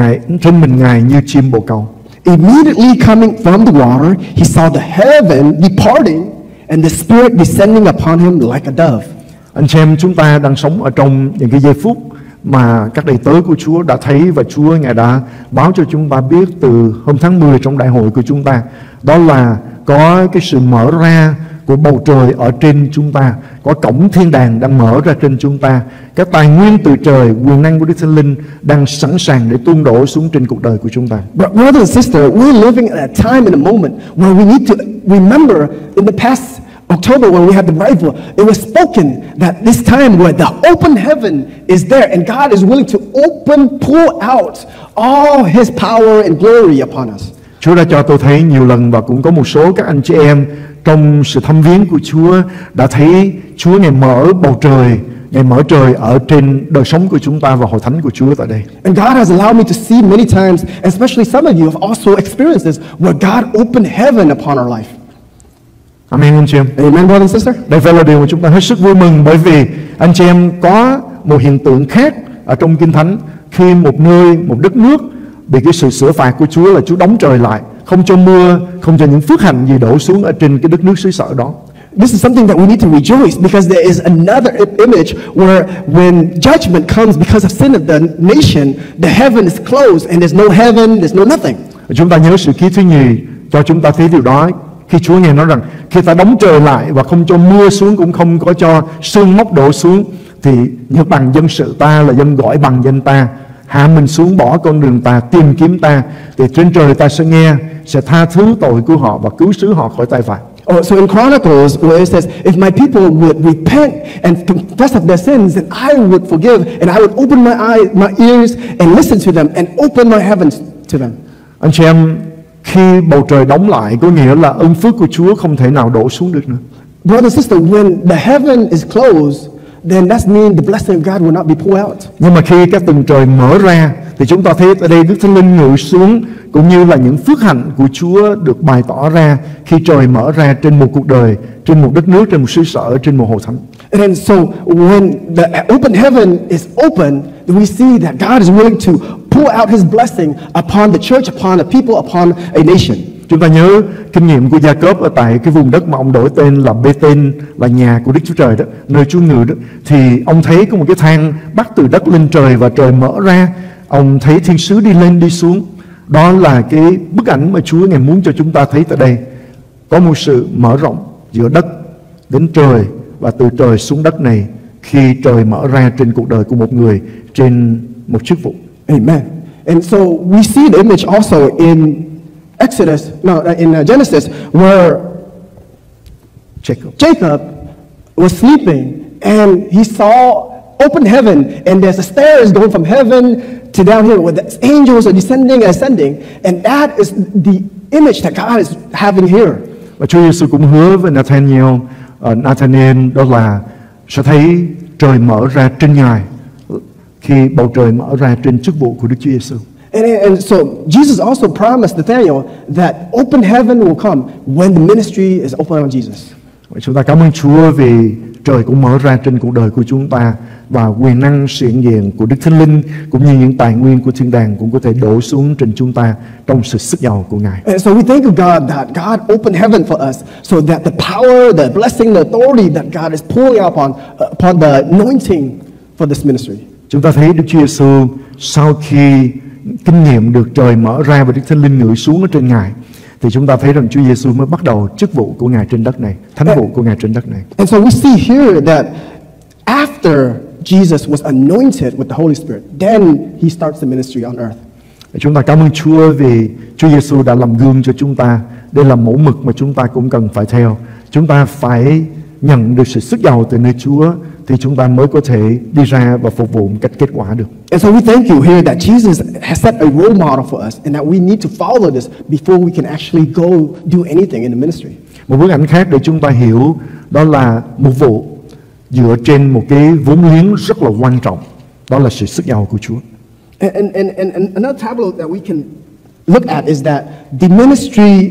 Ngài như chim bồ câu. Immediately coming from the water, he saw the heaven departing and the Spirit descending upon him like a dove. Anh chị em, chúng ta đang sống ở trong những cái giây phút mà các đầy tớ của Chúa đã thấy và Chúa Ngài đã báo cho chúng ta biết từ hôm tháng 10 trong đại hội của chúng ta. Đó là có cái sự mở ra của bầu trời ở trên chúng ta, có cổng thiên đàng đang mở ra trên chúng ta, các tài nguyên từ trời, quyền năng của Đức Thánh Linh đang sẵn sàng để tuôn đổ xuống trên cuộc đời của chúng ta. Brothers and sisters, we're living at a time in a moment where we need to remember in the past October when we had the revival, it was spoken that this time where the open heaven is there and God is willing to pour out all His power and glory upon us. Chúa đã cho tôi thấy nhiều lần và cũng có một số các anh chị em trong sự thăm viếng của Chúa đã thấy Chúa Ngài mở bầu trời, Ngài mở trời ở trên đời sống của chúng ta và hội thánh của Chúa tại đây. And God has allowed me to see many times, especially some of you have also experienced this, where God opened heaven upon our life. Amen anh chị em. Amen, brother and sister. Đây phải là điều mà chúng ta hết sức vui mừng, bởi vì anh chị em có một hiện tượng khác ở trong Kinh Thánh, khi một nơi, một đất nước bị cái sự sửa phạt của Chúa là Chúa đóng trời lại, không cho mưa, không cho những phước hạnh gì đổ xuống ở trên cái đất nước xứ sở đó. This is something that we need to rejoice, because there is another image where when judgment comes because of sin of the nation, the heaven is closed and there's no heaven, there's no nothing. Chúng ta nhớ sự ký thứ nhì cho chúng ta thấy điều đó, khi Chúa Ngài nói rằng khi ta đóng trời lại và không cho mưa xuống, cũng không có cho sương mốc đổ xuống, thì như bằng dân sự ta là dân gọi bằng danh ta, hạ mình xuống bỏ con đường ta, tìm kiếm ta, thì trên trời ta sẽ nghe, sẽ tha thứ tội của họ và cứu xứ họ khỏi tai vạ. So in Chronicles, where it says, if my people would repent and confess of their sins, then I would forgive, and I would open my eyes, my ears, and listen to them, and open my heavens to them. Anh chị em, khi bầu trời đóng lại có nghĩa là ơn phước của Chúa không thể nào đổ xuống được nữa. Brother and sister, when the heaven is closed, then that means the blessing of God will not be poured out. Nhưng mà khi các tầng trời mở ra thì chúng ta thấy ở đây Đức Thánh Linh ngự xuống, cũng như là những phước hạnh của Chúa được bày tỏ ra khi trời mở ra trên một cuộc đời, trên một đất nước, trên một xứ sở, trên một hội thánh. And so when the open heaven is open, we see that God is willing to pour out His blessing upon the church, upon the people, upon a nation. Chúng ta nhớ kinh nghiệm của Gia-cốp ở tại cái vùng đất mà ông đổi tên là Bê-tên, là nhà của Đức Chúa Trời đó, nơi Chúa ngự đó, thì ông thấy có một cái thang bắt từ đất lên trời và trời mở ra. Ông thấy thiên sứ đi lên đi xuống. Đó là cái bức ảnh mà Chúa Ngài muốn cho chúng ta thấy tại đây. Có một sự mở rộng giữa đất đến trời và từ trời xuống đất này khi trời mở ra trên cuộc đời của một người trên một chức vụ. Amen. And so we see the image also in Genesis, where Jacob was sleeping and he saw open heaven, and there's a stairs going from heaven to down here where the angels are descending and ascending, and that is the image that God is having here. Và Chúa Giêsu cũng hứa với Nathanael đó là sẽ thấy trời mở ra trên Ngài khi bầu trời mở ra trên chức vụ của Đức Chúa Giêsu. And so Jesus also promised Nathanael that open heaven will come when the ministry is open on Jesus. Chúng ta cảm ơn Chúa vì trời cũng mở ra trên cuộc đời của chúng ta, và quyền năng sự hiện diện của Đức Thánh Linh cũng như những tài nguyên của thiên đàng cũng có thể đổ xuống trên chúng ta trong sự sức giàu của Ngài. And so we thank God that God opened heaven for us, so that the power, the blessing, the authority that God is pouring out upon the anointing for this ministry. Chúng ta thấy Đức Chúa Giêsu sau khi kinh nghiệm được trời mở ra và Đức Thánh Linh ngự xuống ở trên Ngài, thì chúng ta thấy rằng Chúa Giêsu mới bắt đầu chức vụ của Ngài trên đất này, thánh vụ của Ngài trên đất này. And so we see here that after Jesus was anointed with the Holy Spirit, then He starts the ministry on earth. Chúng ta cảm ơn Chúa vì Chúa Giêsu đã làm gương cho chúng ta. Đây là mẫu mực mà chúng ta cũng cần phải theo. Chúng ta phải nhận được sự sức giàu từ nơi Chúa thì chúng ta mới có thể đi ra và phục vụ một cách kết quả được. And so we thank you here that Jesus has set a role model for us, and that we need to follow this before we can actually go do anything in the ministry. Một bức ảnh khác để chúng ta hiểu đó là một vụ dựa trên một cái vốn liếng rất là quan trọng, đó là sự sức giàu của Chúa. And another tableau that we can look at is that the ministry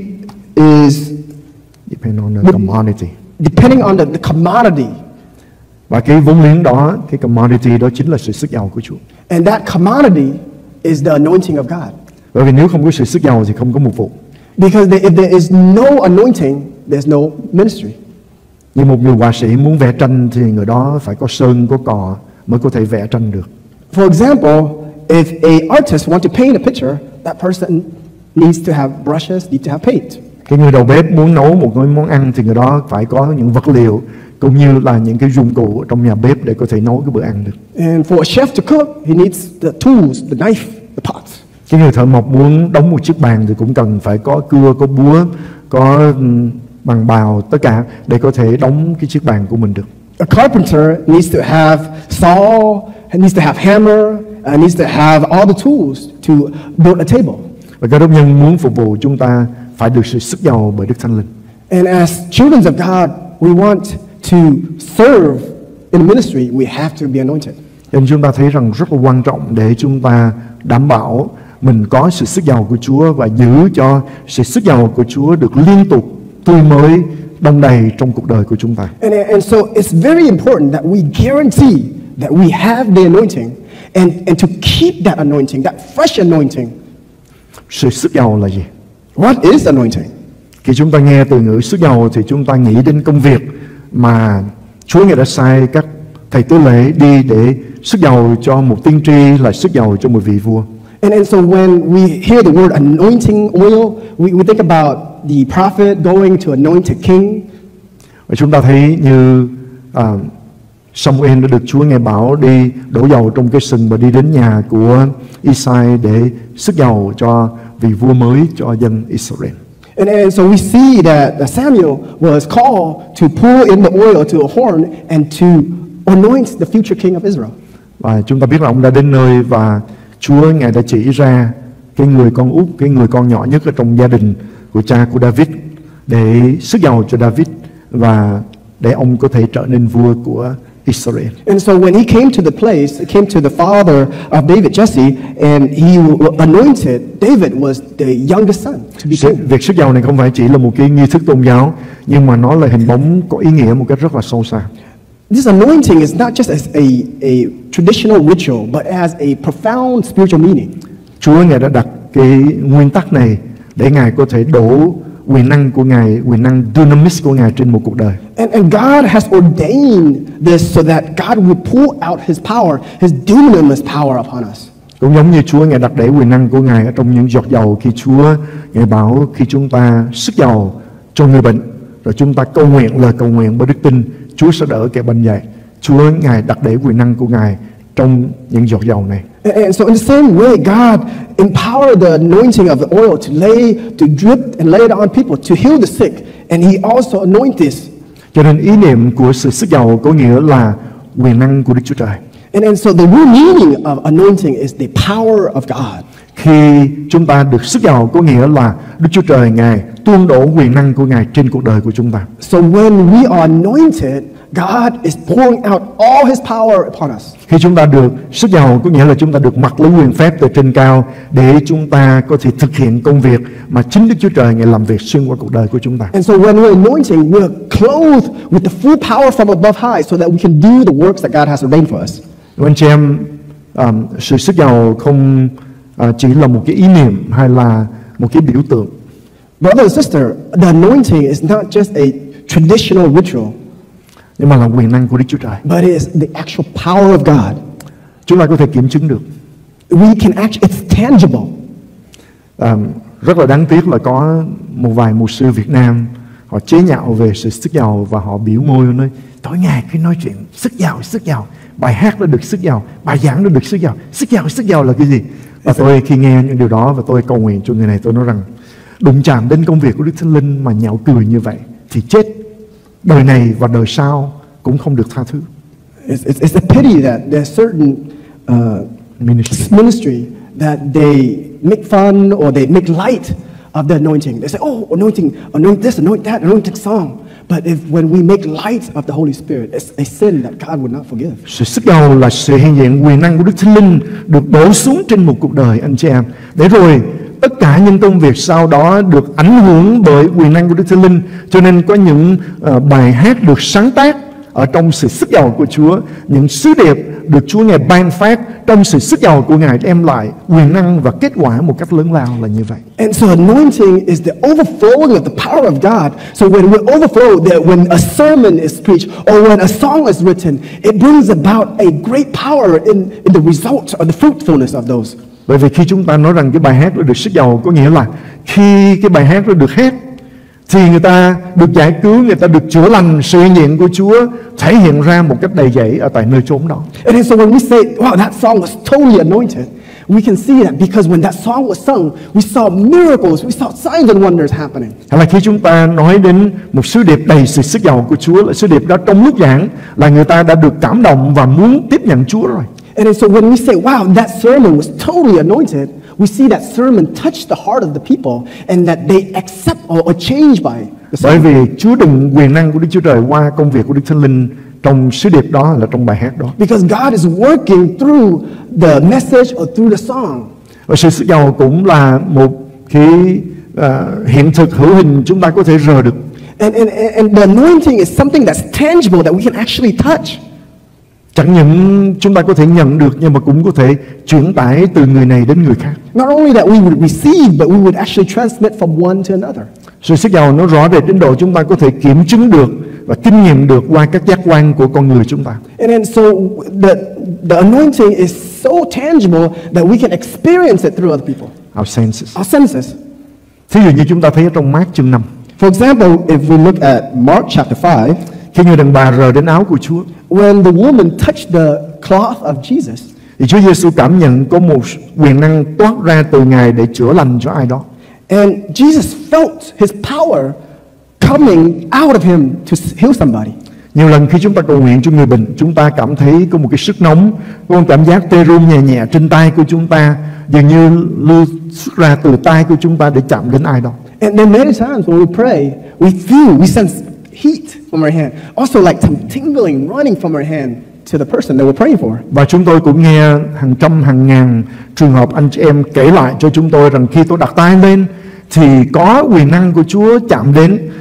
is depending on the commodity. Depending on the commodity. Và cái vốn liếng đó, cái commodity đó chính là sự sức giàu của Chúa. And that commodity is the anointing of God. Bởi vì nếu không có sự sức giàu thì không có một vụ. Because if there is no anointing, there's no ministry. Như một người họa sĩ muốn vẽ tranh thì người đó phải có sơn, có cọ mới có thể vẽ tranh được. For example, if a artist wants to paint a picture, that person needs to have brushes, needs to have paint. Cái người đầu bếp muốn nấu một cái món ăn thì người đó phải có những vật liệu cũng như là những cái dụng cụ trong nhà bếp để có thể nấu cái bữa ăn được. And for a chef to cook, he needs the tools, the knife, the pots. Cái người thợ mộc muốn đóng một chiếc bàn thì cũng cần phải có cưa, có búa, có bằng bào, tất cả để có thể đóng cái chiếc bàn của mình được. A carpenter needs to have saw, needs to have hammer, needs to have all the tools to build a table. Và các đốc nhân muốn phục vụ chúng ta phải được sự sức giàu bởi Đức Thánh Linh. And as children of God, we want to serve in ministry, we have to be anointed. Nên chúng ta thấy rằng rất là quan trọng để chúng ta đảm bảo mình có sự sức giàu của Chúa và giữ cho sự sức giàu của Chúa được liên tục tươi mới, đong đầy trong cuộc đời của chúng ta. And so it's very important that we guarantee that we have the anointing, and to keep that anointing, that fresh anointing. Sự sức giàu là gì? What is anointing? Khi chúng ta nghe từ ngữ sức giàu thì chúng ta nghĩ đến công việc mà Chúa Ngài đã sai các thầy tế lễ đi để sức giàu cho một tiên tri, là sức giàu cho một vị vua. And so when we hear the word anointing oil, we think about the prophet going to anoint a king. Và chúng ta thấy như Samuel đã được Chúa Ngài bảo đi đổ dầu trong cái sừng và đi đến nhà của Isai để sức giàu cho vị vua mới cho dân Israel. And so we see that Samuel was called to pour in the oil to a horn and to anoint the future king of Israel. Và chúng ta biết là ông đã đến nơi và Chúa Ngài đã chỉ ra cái người con út, cái người con nhỏ nhất ở trong gia đình của cha của David để sức giàu cho David và để ông có thể trở nên vua của Israel. And so when he came to the place, he came to the father of David, Jesse, and he anointed David was the youngest son to be king. Việc sức giàu này không phải chỉ là một cái nghi thức tôn giáo, nhưng mà nó là hình bóng có ý nghĩa một cách rất là sâu xa. This anointing is not just as a traditional ritual, but as a profound spiritual meaning. Chúa Ngài đã đặt cái nguyên tắc này để Ngài có thể đổ quyền năng của Ngài, quyền năng dunamis của Ngài trên một cuộc đời. And God has ordained this so that God would pull out His power, His dunamis power upon us. Cũng giống như Chúa Ngài đặt để quyền năng của Ngài ở trong những giọt dầu khi Chúa Ngài bảo khi chúng ta sức dầu cho người bệnh, rồi chúng ta cầu nguyện lời cầu nguyện bởi đức tin, Chúa sẽ đỡ kẻ bệnh dậy. Chúa Ngài đặt để quyền năng của Ngài trong những giọt dầu này. And so in the same way, God empowered the anointing of the oil to drip and lay it on people to heal the sick, and He also anointed this. Cho nên ý niệm của sự sức dầu có nghĩa là quyền năng của Đức Chúa Trời. And so the real meaning of anointing is the power of God. Khi chúng ta được sức dầu có nghĩa là Đức Chúa Trời Ngài tuôn đổ quyền năng của Ngài trên cuộc đời của chúng ta. So when we are anointed, God is pouring out all His power upon us. Khi chúng ta được sức dầu có nghĩa là chúng ta được mặc lấy quyền phép từ trên cao để chúng ta có thể thực hiện công việc mà chính Đức Chúa Trời Ngài làm việc xuyên qua cuộc đời của chúng ta. And so when we're anointing, we're clothed with the full power from above high so that we can do the works that God has ordained for us. Anh chị em, sự sức dầu không chỉ là một cái ý niệm hay là một cái biểu tượng. Brother and sister, the anointing is not just a traditional ritual, Nhưng mà là quyền năng của Đức Chúa Trời. but it is the actual power of God. Chúng ta có thể kiểm chứng được. We can actually, it's tangible. Rất là đáng tiếc là có một vài mục sư Việt Nam họ chế nhạo về sự sức dầu và họ biểu môi nói tối ngày cứ nói chuyện sức dầu, bài hát đã được sức dầu, bài giảng đã được sức dầu là cái gì? Và tôi khi nghe những điều đó và tôi cầu nguyện cho người này, tôi nói rằng đụng chạm đến công việc của Đức Thánh Linh mà nhạo cười như vậy thì chết, đời này và đời sau cũng không được tha thứ. It's a pity that there's certain ministry that they make fun or they make light of the anointing. They say, oh, anoint this, anoint that, anointing song. But when we make light of the Holy Spirit, it's a sin that God would not forgive. Sự sức dầu là sự hiện diện quyền năng của Đức Thánh Linh được đổ xuống trên một cuộc đời anh chị em. Để rồi tất cả những công việc sau đó được ảnh hưởng bởi quyền năng của Đức Thánh Linh. Cho nên có những bài hát được sáng tác ở trong sự sức dầu của Chúa, những sứ điệp được Chúa Ngài ban phát trong sự sức dầu của Ngài đem lại quyền năng và kết quả một cách lớn lao là như vậy. And so anointing is the overflowing of the power of God. So when we overflow, that when a sermon is preached or when a song is written, it brings about a great power in the result or the fruitfulness of those. Bởi vì khi chúng ta nói rằng cái bài hát đó được sức dầu có nghĩa là khi cái bài hát đó được hát thì người ta được giải cứu, người ta được chữa lành, sự hiện diện của Chúa thể hiện ra một cách đầy dẫy ở tại nơi chốn đó. And so when we say, wow, that song was totally anointed, we can see that because when that song was sung, we saw miracles, we saw signs and wonders happening. Hay là khi chúng ta nói đến một sứ điệp đầy sự sức dầu của Chúa, là sứ điệp đó trong lúc giảng là người ta đã được cảm động và muốn tiếp nhận Chúa rồi. And so when we say, wow, that sermon was totally anointed, we see that sermon touched the heart of the people and that they accept or change by the Bởi sermon. vì Chúa đựng quyền năng của Đức Chúa Trời qua công việc của Đức Thánh Linh trong sứ điệp đó, là trong bài hát đó. Because God is working through the message or through the song. Và sự sức dầu cũng là một cái hiện thực hữu hình chúng ta có thể rờ được. And the anointing is something that's tangible that we can actually touch. Chẳng những chúng ta có thể nhận được nhưng mà cũng có thể chuyển tải từ người này đến người khác. Not only that we would receive, but we would actually transmit from one to another. Sự sức dầu nó rõ rệt đến độ chúng ta có thể kiểm chứng được và kinh nghiệm được qua các giác quan của con người chúng ta. And then so the anointing is so tangible that we can experience it through other people. Our senses. Our senses. Thí dụ như chúng ta thấy ở trong Mác chương 5. For example, if we look at Mark chapter 5, khi người đàn bà rờ đến áo của Chúa, when the woman touched the cloth of Jesus, thì Chúa Giêsu cảm nhận có một quyền năng toát ra từ Ngài để chữa lành cho ai đó. and Jesus felt His power coming out of Him to heal somebody. Nhiều lần khi chúng ta cầu nguyện cho người bệnh, chúng ta cảm thấy có một cái sức nóng, có một cảm giác tê run nhẹ nhẹ trên tay của chúng ta, dường như lưu xuất ra từ tay của chúng ta để chạm đến ai đó. And then many times when we pray, we sense heat from our hand. Also like some tingling running from our hand to the person that we're praying for. Và chúng tôi cũng nghe hàng trăm hàng ngàn trường hợp anh chị em kể lại cho chúng tôi rằng khi tôi đặt tay lên thì có quyền năng của Chúa chạm đến,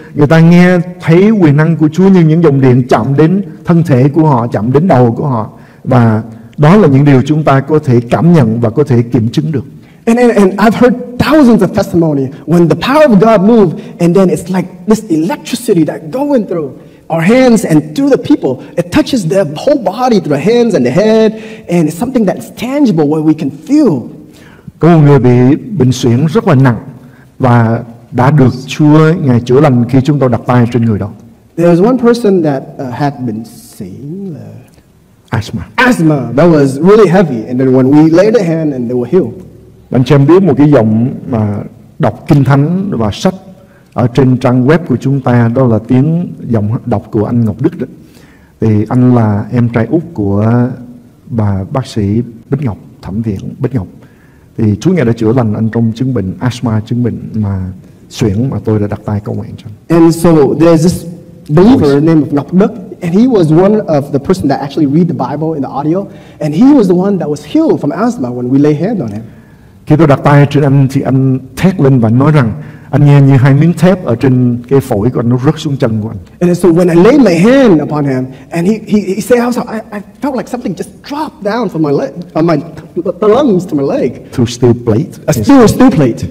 người ta nghe thấy quyền năng của Chúa như những dòng điện chạm đến thân thể của họ, chạm đến đầu của họ. Và đó là những điều chúng ta có thể cảm nhận và có thể kiểm chứng được. And I've heard thousands of testimony when the power of God moved, and then it's like this electricity that going through our hands and through the people. It touches their whole body through the hands and the head, and it's something that's tangible where we can feel. Có một người bị bệnh suyễn rất là nặng và đã được Chúa Ngài chữa lành khi chúng tôi đặt tay trên người đó. There was one person that had been saying Asthma. That was really heavy, and then when we laid a hand and they were healed. Anh chị em biết một cái dòng mà đọc kinh thánh và sách ở trên trang web của chúng ta, đó là tiếng dòng đọc của anh Ngọc Đức đó. Thì anh là em trai út của bà bác sĩ Bích Ngọc, thẩm viện Bích Ngọc. Thì Chúa Ngài đã chữa lành anh trong chứng bệnh asthma, chứng bệnh mà suyễn mà tôi đã đặt tay cầu nguyện cho anh. And so there's this believer named Ngọc Đức, and he was one of the person that actually read the Bible in the audio, and he was the one that was healed from asthma when we lay hand on him. Khi tôi đặt tay trên anh thì anh thét lên và nói rằng anh nghe như hai miếng thép ở trên cái phổi của anh nó rớt xuống chân của anh. And so when I laid my hand upon him, and he said also, I felt like something just dropped down from my leg, on the lungs to my leg. Through steel plate. A steel plate.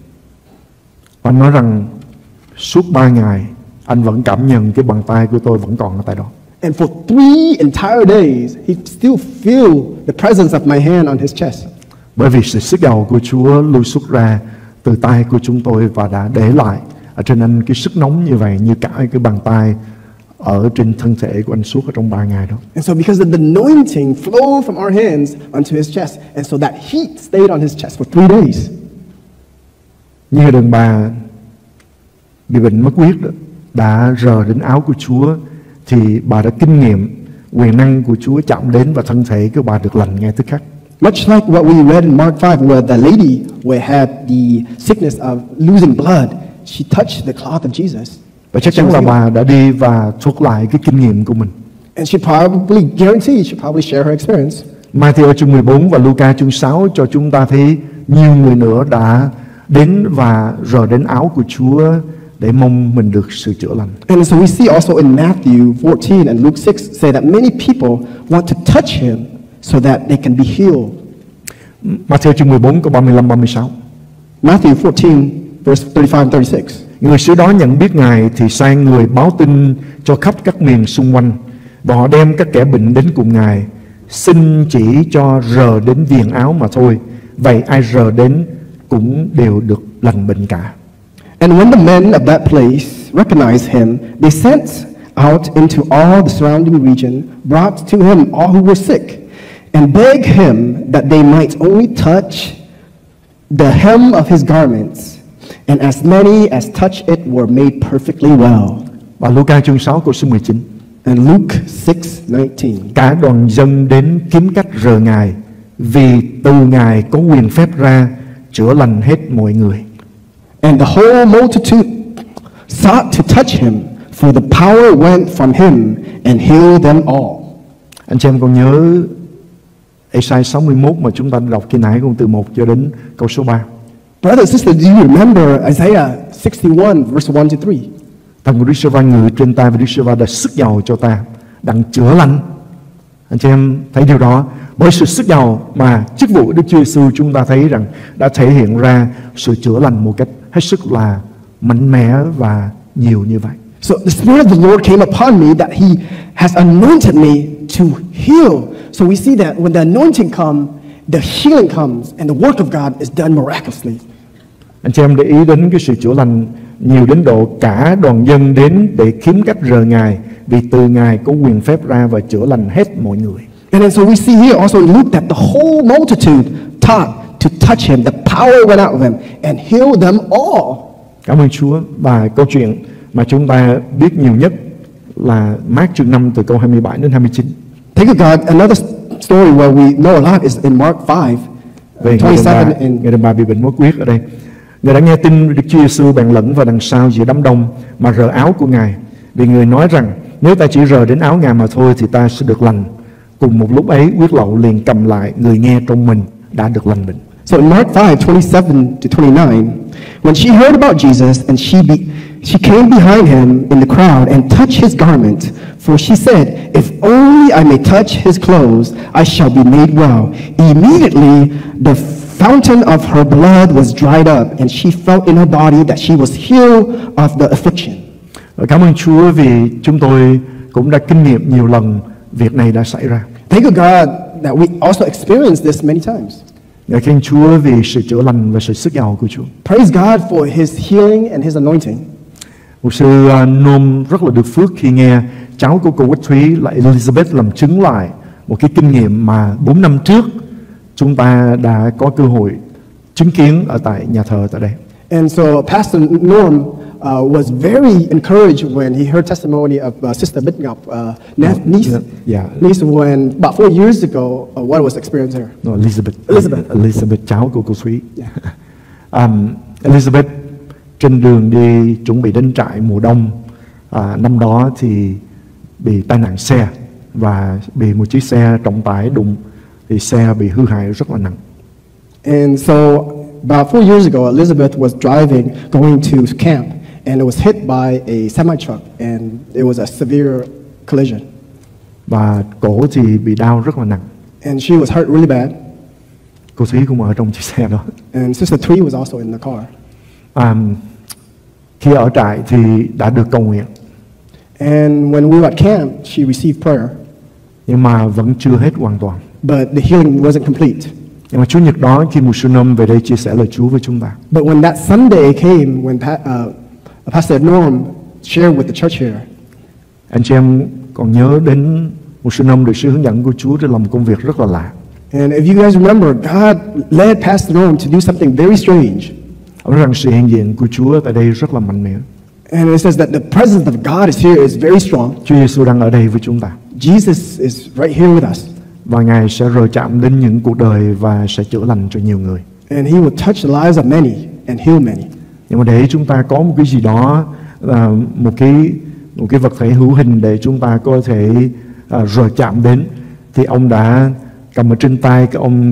Anh nói rằng suốt 3 ngày anh vẫn cảm nhận cái bàn tay của tôi vẫn còn ở tại đó. And for 3 entire days, he still feel the presence of my hand on his chest. Bởi vì sự sức giàu của Chúa lưu xuất ra từ tay của chúng tôi và đã để lại ở trên anh cái sức nóng như vậy, như cả cái bàn tay ở trên thân thể của anh suốt ở trong 3 ngày đó. And so because of the anointing flowed from our hands onto his chest, and so that heat stayed on his chest for 3 days. Như đàn bà bị bệnh mất huyết đó, đã rờ đến áo của Chúa thì bà đã kinh nghiệm quyền năng của Chúa chạm đến và thân thể của bà được lành ngay tức khắc. Much like what we read in Mark 5, where the lady had the sickness of losing blood, she touched the cloth of Jesus. Và chắc chắn là bà đã đi và thuật lại cái kinh nghiệm của mình. And she probably guaranteed she probably share her experience. Matthew chương 14 và Luca chương 6 cho chúng ta thấy nhiều người nữa đã đến và rờ đến áo của Chúa để mong mình được sự chữa lành. And so we see also in Matthew 14 and Luke 6 say that many people want to touch him so that they can be healed. Matthew chương 14 câu 35-36. Matthew 14 verse 35-36. Người sứ đó nhận biết Ngài thì sai người báo tin cho khắp các miền xung quanh, và họ đem các kẻ bệnh đến cùng Ngài, xin chỉ cho rờ đến viền áo mà thôi. Vậy ai rờ đến cũng đều được lành bệnh cả. And when the men of that place recognized him, they sent out into all the surrounding region, brought to him all who were sick, and begged him that they might only touch the hem of his garments. And as many as touched it were made perfectly well. Và Luca chương 6 câu số 19. And Luke 6:19. Cả đoàn dân đến kiếm cách rờ Ngài, vì từ Ngài có quyền phép ra chữa lành hết mọi người. And the whole multitude sought to touch him, for the power went from him and healed them all. Anh chị em còn nhớ Ê-sai 61 mà chúng ta đọc khi nãy cùng từ 1 cho đến câu số 3. Brothers and sisters, do you remember Isaiah 61 verse 1 to 3? Thần của Đức Giê-hô-va ngự trên ta, và Đức Giê-hô-va đã sức giàu cho ta, đặng chữa lành. Anh chị em thấy điều đó, bởi sự sức giàu mà chức vụ Đức Chúa Giêsu chúng ta thấy rằng đã thể hiện ra sự chữa lành một cách hết sức là mạnh mẽ và nhiều như vậy. So the Spirit of the Lord came upon me that He has anointed me to heal. So we see that when the anointing comes, the healing comes, and the work of God is done miraculously. Anh chị em để ý đến cái sự chữa lành nhiều đến độ cả đoàn dân đến để kiếm cách rờ Ngài, vì từ Ngài có quyền phép ra và chữa lành hết mọi người. And then so we see here also in Luke that the whole multitude taught to touch him. The power went out of him and healed them all. Cảm ơn Chúa. Và câu chuyện mà chúng ta biết nhiều nhất là Mác chương 5 từ câu 27 đến 29. Thank you God. Another story where we know a lot is in Mark 5, Về 27 and người đàn bà bị bệnh mốt huyết ở đây. Người đã nghe tin Đức Chúa Giêsu bèn lẫn vào đằng sau giữa đám đông mà rờ áo của Ngài, vì người nói rằng nếu ta chỉ rờ đến áo Ngài mà thôi thì ta sẽ được lành. Cùng một lúc ấy, huyết lậu liền cầm lại người nghe trong mình đã được lành bệnh. So in Mark 5:27 to 29, when she heard about Jesus and She came behind him in the crowd and touched his garment, for she said, "If only I may touch his clothes, I shall be made well." Immediately, the fountain of her blood was dried up, and she felt in her body that she was healed of the affliction. Cảm ơn Chúa vì chúng tôi cũng đã kinh nghiệm nhiều lần việc này đã xảy ra. Thank you, God, that we also experienced this many times. Ngợi khen Chúa vì sự chữa lành và sự sức giàu của Chúa. Praise God for His healing and His anointing. Mục sư Nôm rất là được phước khi nghe cháu của cô Quách Thúy là Elizabeth làm chứng lại một cái kinh nghiệm mà 4 năm trước chúng ta đã có cơ hội chứng kiến ở tại nhà thờ tại đây. And so Pastor Norm was very encouraged when he heard testimony of Sister Bitngop, niece, when about 4 years ago, what was experienced here. No, Elizabeth, cháu của cô Thúy. Yeah. Elizabeth trên đường đi chuẩn bị đến trại mùa đông, năm đó thì bị tai nạn xe và bị một chiếc xe trọng tải đụng, thì xe bị hư hại rất là nặng. And so about 4 years ago, Elizabeth was driving, going to camp, and it was hit by a semi-truck, and it was a severe collision. Và cổ thì bị đau rất là nặng. And she was hurt really bad. Cô Thúy cũng ở trong chiếc xe đó. And Sister Thúy was also in the car. Khi ở trại thì đã được cầu nguyện. And when we were at camp, she received prayer. Nhưng mà vẫn chưa hết hoàn toàn. But the healing wasn't complete. Nhưng mà Chủ nhật đó khi mục sư Nôm về đây chia sẻ lời Chúa với chúng ta. But when that Sunday came, when Pastor Norm shared with the church here, anh chị em còn nhớ đến mục sư Nôm được sự hướng dẫn của Chúa để làm một công việc rất là lạ. And if you guys remember, God led Pastor Norm to do something very strange. Ông nói rằng sự hiện diện của Chúa tại đây rất là mạnh mẽ. And it says that the presence of God is here is very strong. Chúa Giêsu đang ở đây với chúng ta. Jesus is right here with us. Và Ngài sẽ rời chạm đến những cuộc đời và sẽ chữa lành cho nhiều người. And He will touch the lives of many and heal many. Nhưng mà để chúng ta có một cái gì đó, một cái vật thể hữu hình để chúng ta có thể rời chạm đến, thì ông đã cầm ở trên tay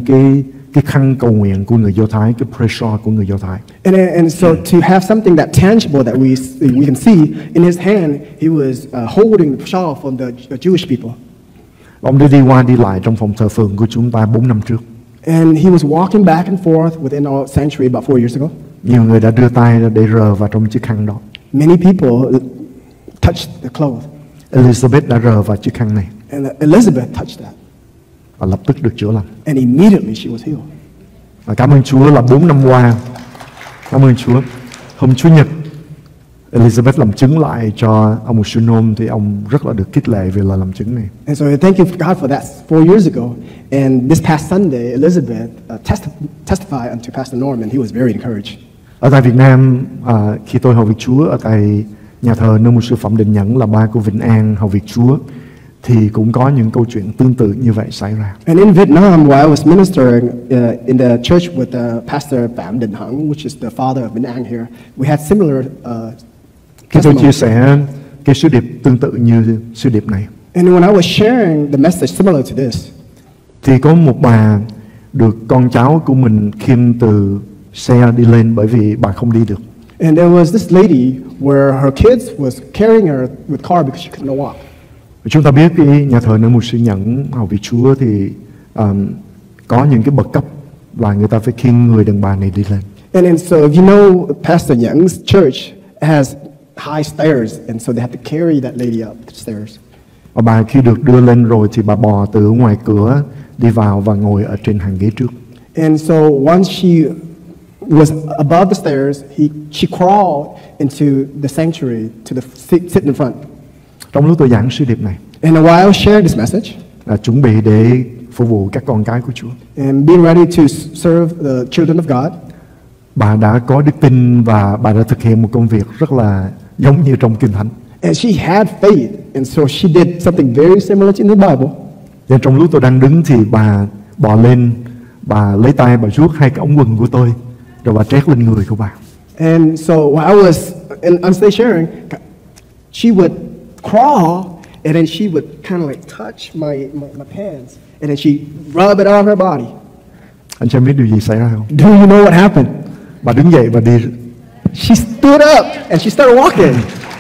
cái khăn cầu nguyện của người Do Thái, cái pressure của người Do Thái. And so to have something that tangible that we can see in his hand, he was holding the shawl from the Jewish people. Ông đã đi qua đi lại trong phòng thờ phượng của chúng ta 4 năm trước. And he was walking back and forth within our sanctuary about 4 years ago. Nhiều người đã đưa tay ra để rờ vào trong chiếc khăn đó. Many people touched the cloth. Elizabeth đã rờ vào chiếc khăn này. And Elizabeth touched that. Và lập tức được chữa lành. And immediately she was healed. Và cảm ơn Chúa là 4 năm qua, cảm ơn Chúa, hôm Chủ nhật Elizabeth làm chứng lại cho ông mục sư Nôm, thì ông rất là được khích lệ về lời làm chứng này. And so thank you God for that 4 years ago. And this past Sunday, Elizabeth testified unto Pastor Norm, and he was very encouraged. Ở tại Việt Nam, khi tôi hầu việc Chúa ở tại nhà thờ nơi mục sư Phạm Đình Nhẫn là ba của Vĩnh An hầu việc Chúa, thì cũng có những câu chuyện tương tự như vậy xảy ra. And in Vietnam, while I was ministering in the church with Pastor Phạm Đình Hằng, which is the father of Vĩnh An here, we had similar Khi tôi chia sẻ cái sứ điệp tương tự như sứ điệp này, and when I was sharing the message similar to this, thì có một bà được con cháu của mình khiêng từ xe đi lên bởi vì bà không đi được. And there was this lady where her kids was carrying her with car because she couldn't walk. Chúng ta biết cái nhà thờ nơi mục sư Nhẫn hầu việc Chúa thì có những cái bậc cấp và người ta phải khiêng người đàn bà này đi lên. And so if you know Pastor Young's church has high stairs, and so they have to carry that lady up the stairs. Và bà khi được đưa lên rồi thì bà bò từ ngoài cửa đi vào và ngồi ở trên hàng ghế trước. And so once she was above the stairs, she crawled into the sanctuary to sit in front. Trong lúc tôi giảng sứ điệp này, and while I shared this message, chuẩn bị để phục vụ các con cái của Chúa, and being ready to serve the children of God, bà đã có đức tin và bà đã thực hiện một công việc rất là giống như trong Kinh Thánh. And she had faith, and so she did something very similar in the Bible. Nên trong lúc tôi đang đứng thì bà bò lên, bà lấy tay bà vuốt hai cái ống quần của tôi, rồi bà trét lên người của bà. And so while I was on stage sharing, she would crawl, and then she would kind of like touch my pants, and then she rub it on her body. Anh chị biết điều gì xảy ra không? Do you know what happened? Bà đứng dậy và đi She stood up and she started walking.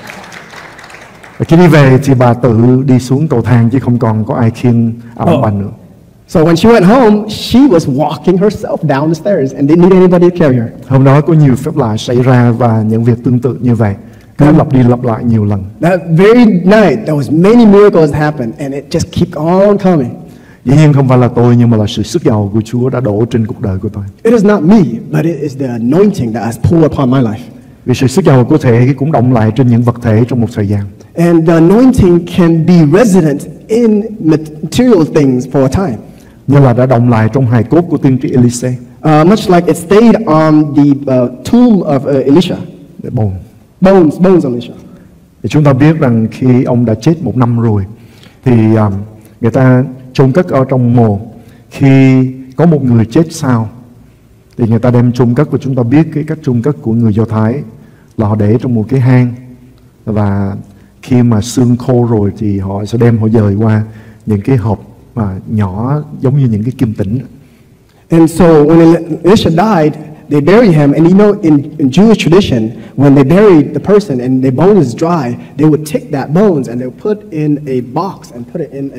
Và khi đi về thì bà tự đi xuống cầu thang chứ không còn có ai khiêng ẵm bà nữa. So when she went home, she was walking herself down the stairs and didn't need anybody to carry her. Hôm đó có nhiều phép lạ xảy ra và những việc tương tự như vậy cứ lặp đi lặp lại nhiều lần. That very night, there was many miracles happened, and it just kept on coming. Dĩ nhiên không phải là tôi, nhưng mà là sự sức giàu của Chúa đã đổ trên cuộc đời của tôi. It is not me, but it is the anointing that has poured upon my life. Vì sự sức giàu của thể cũng động lại trên những vật thể trong một thời gian. And the anointing can be resident in material things for a time. Như là đã động lại trong hài cốt của tiên tri Elise. Much like it stayed on the tomb of Elisha. Bones of Elisha. Thì chúng ta biết rằng khi ông đã chết 1 năm rồi thì người ta chôn cất ở trong mồ. Khi có một người chết sao thì người ta đem chôn cất, và chúng ta biết cái cách chôn cất của người Do Thái là họ để trong một cái hang, và khi mà xương khô rồi thì họ sẽ đem họ dời qua những cái hộp nhỏ giống như những cái kim tĩnh. And so when Elisha died, they buried him, and you know, in Jewish tradition, when they buried the person and their bone is dry, they would take that bones and they would put in a box and put it in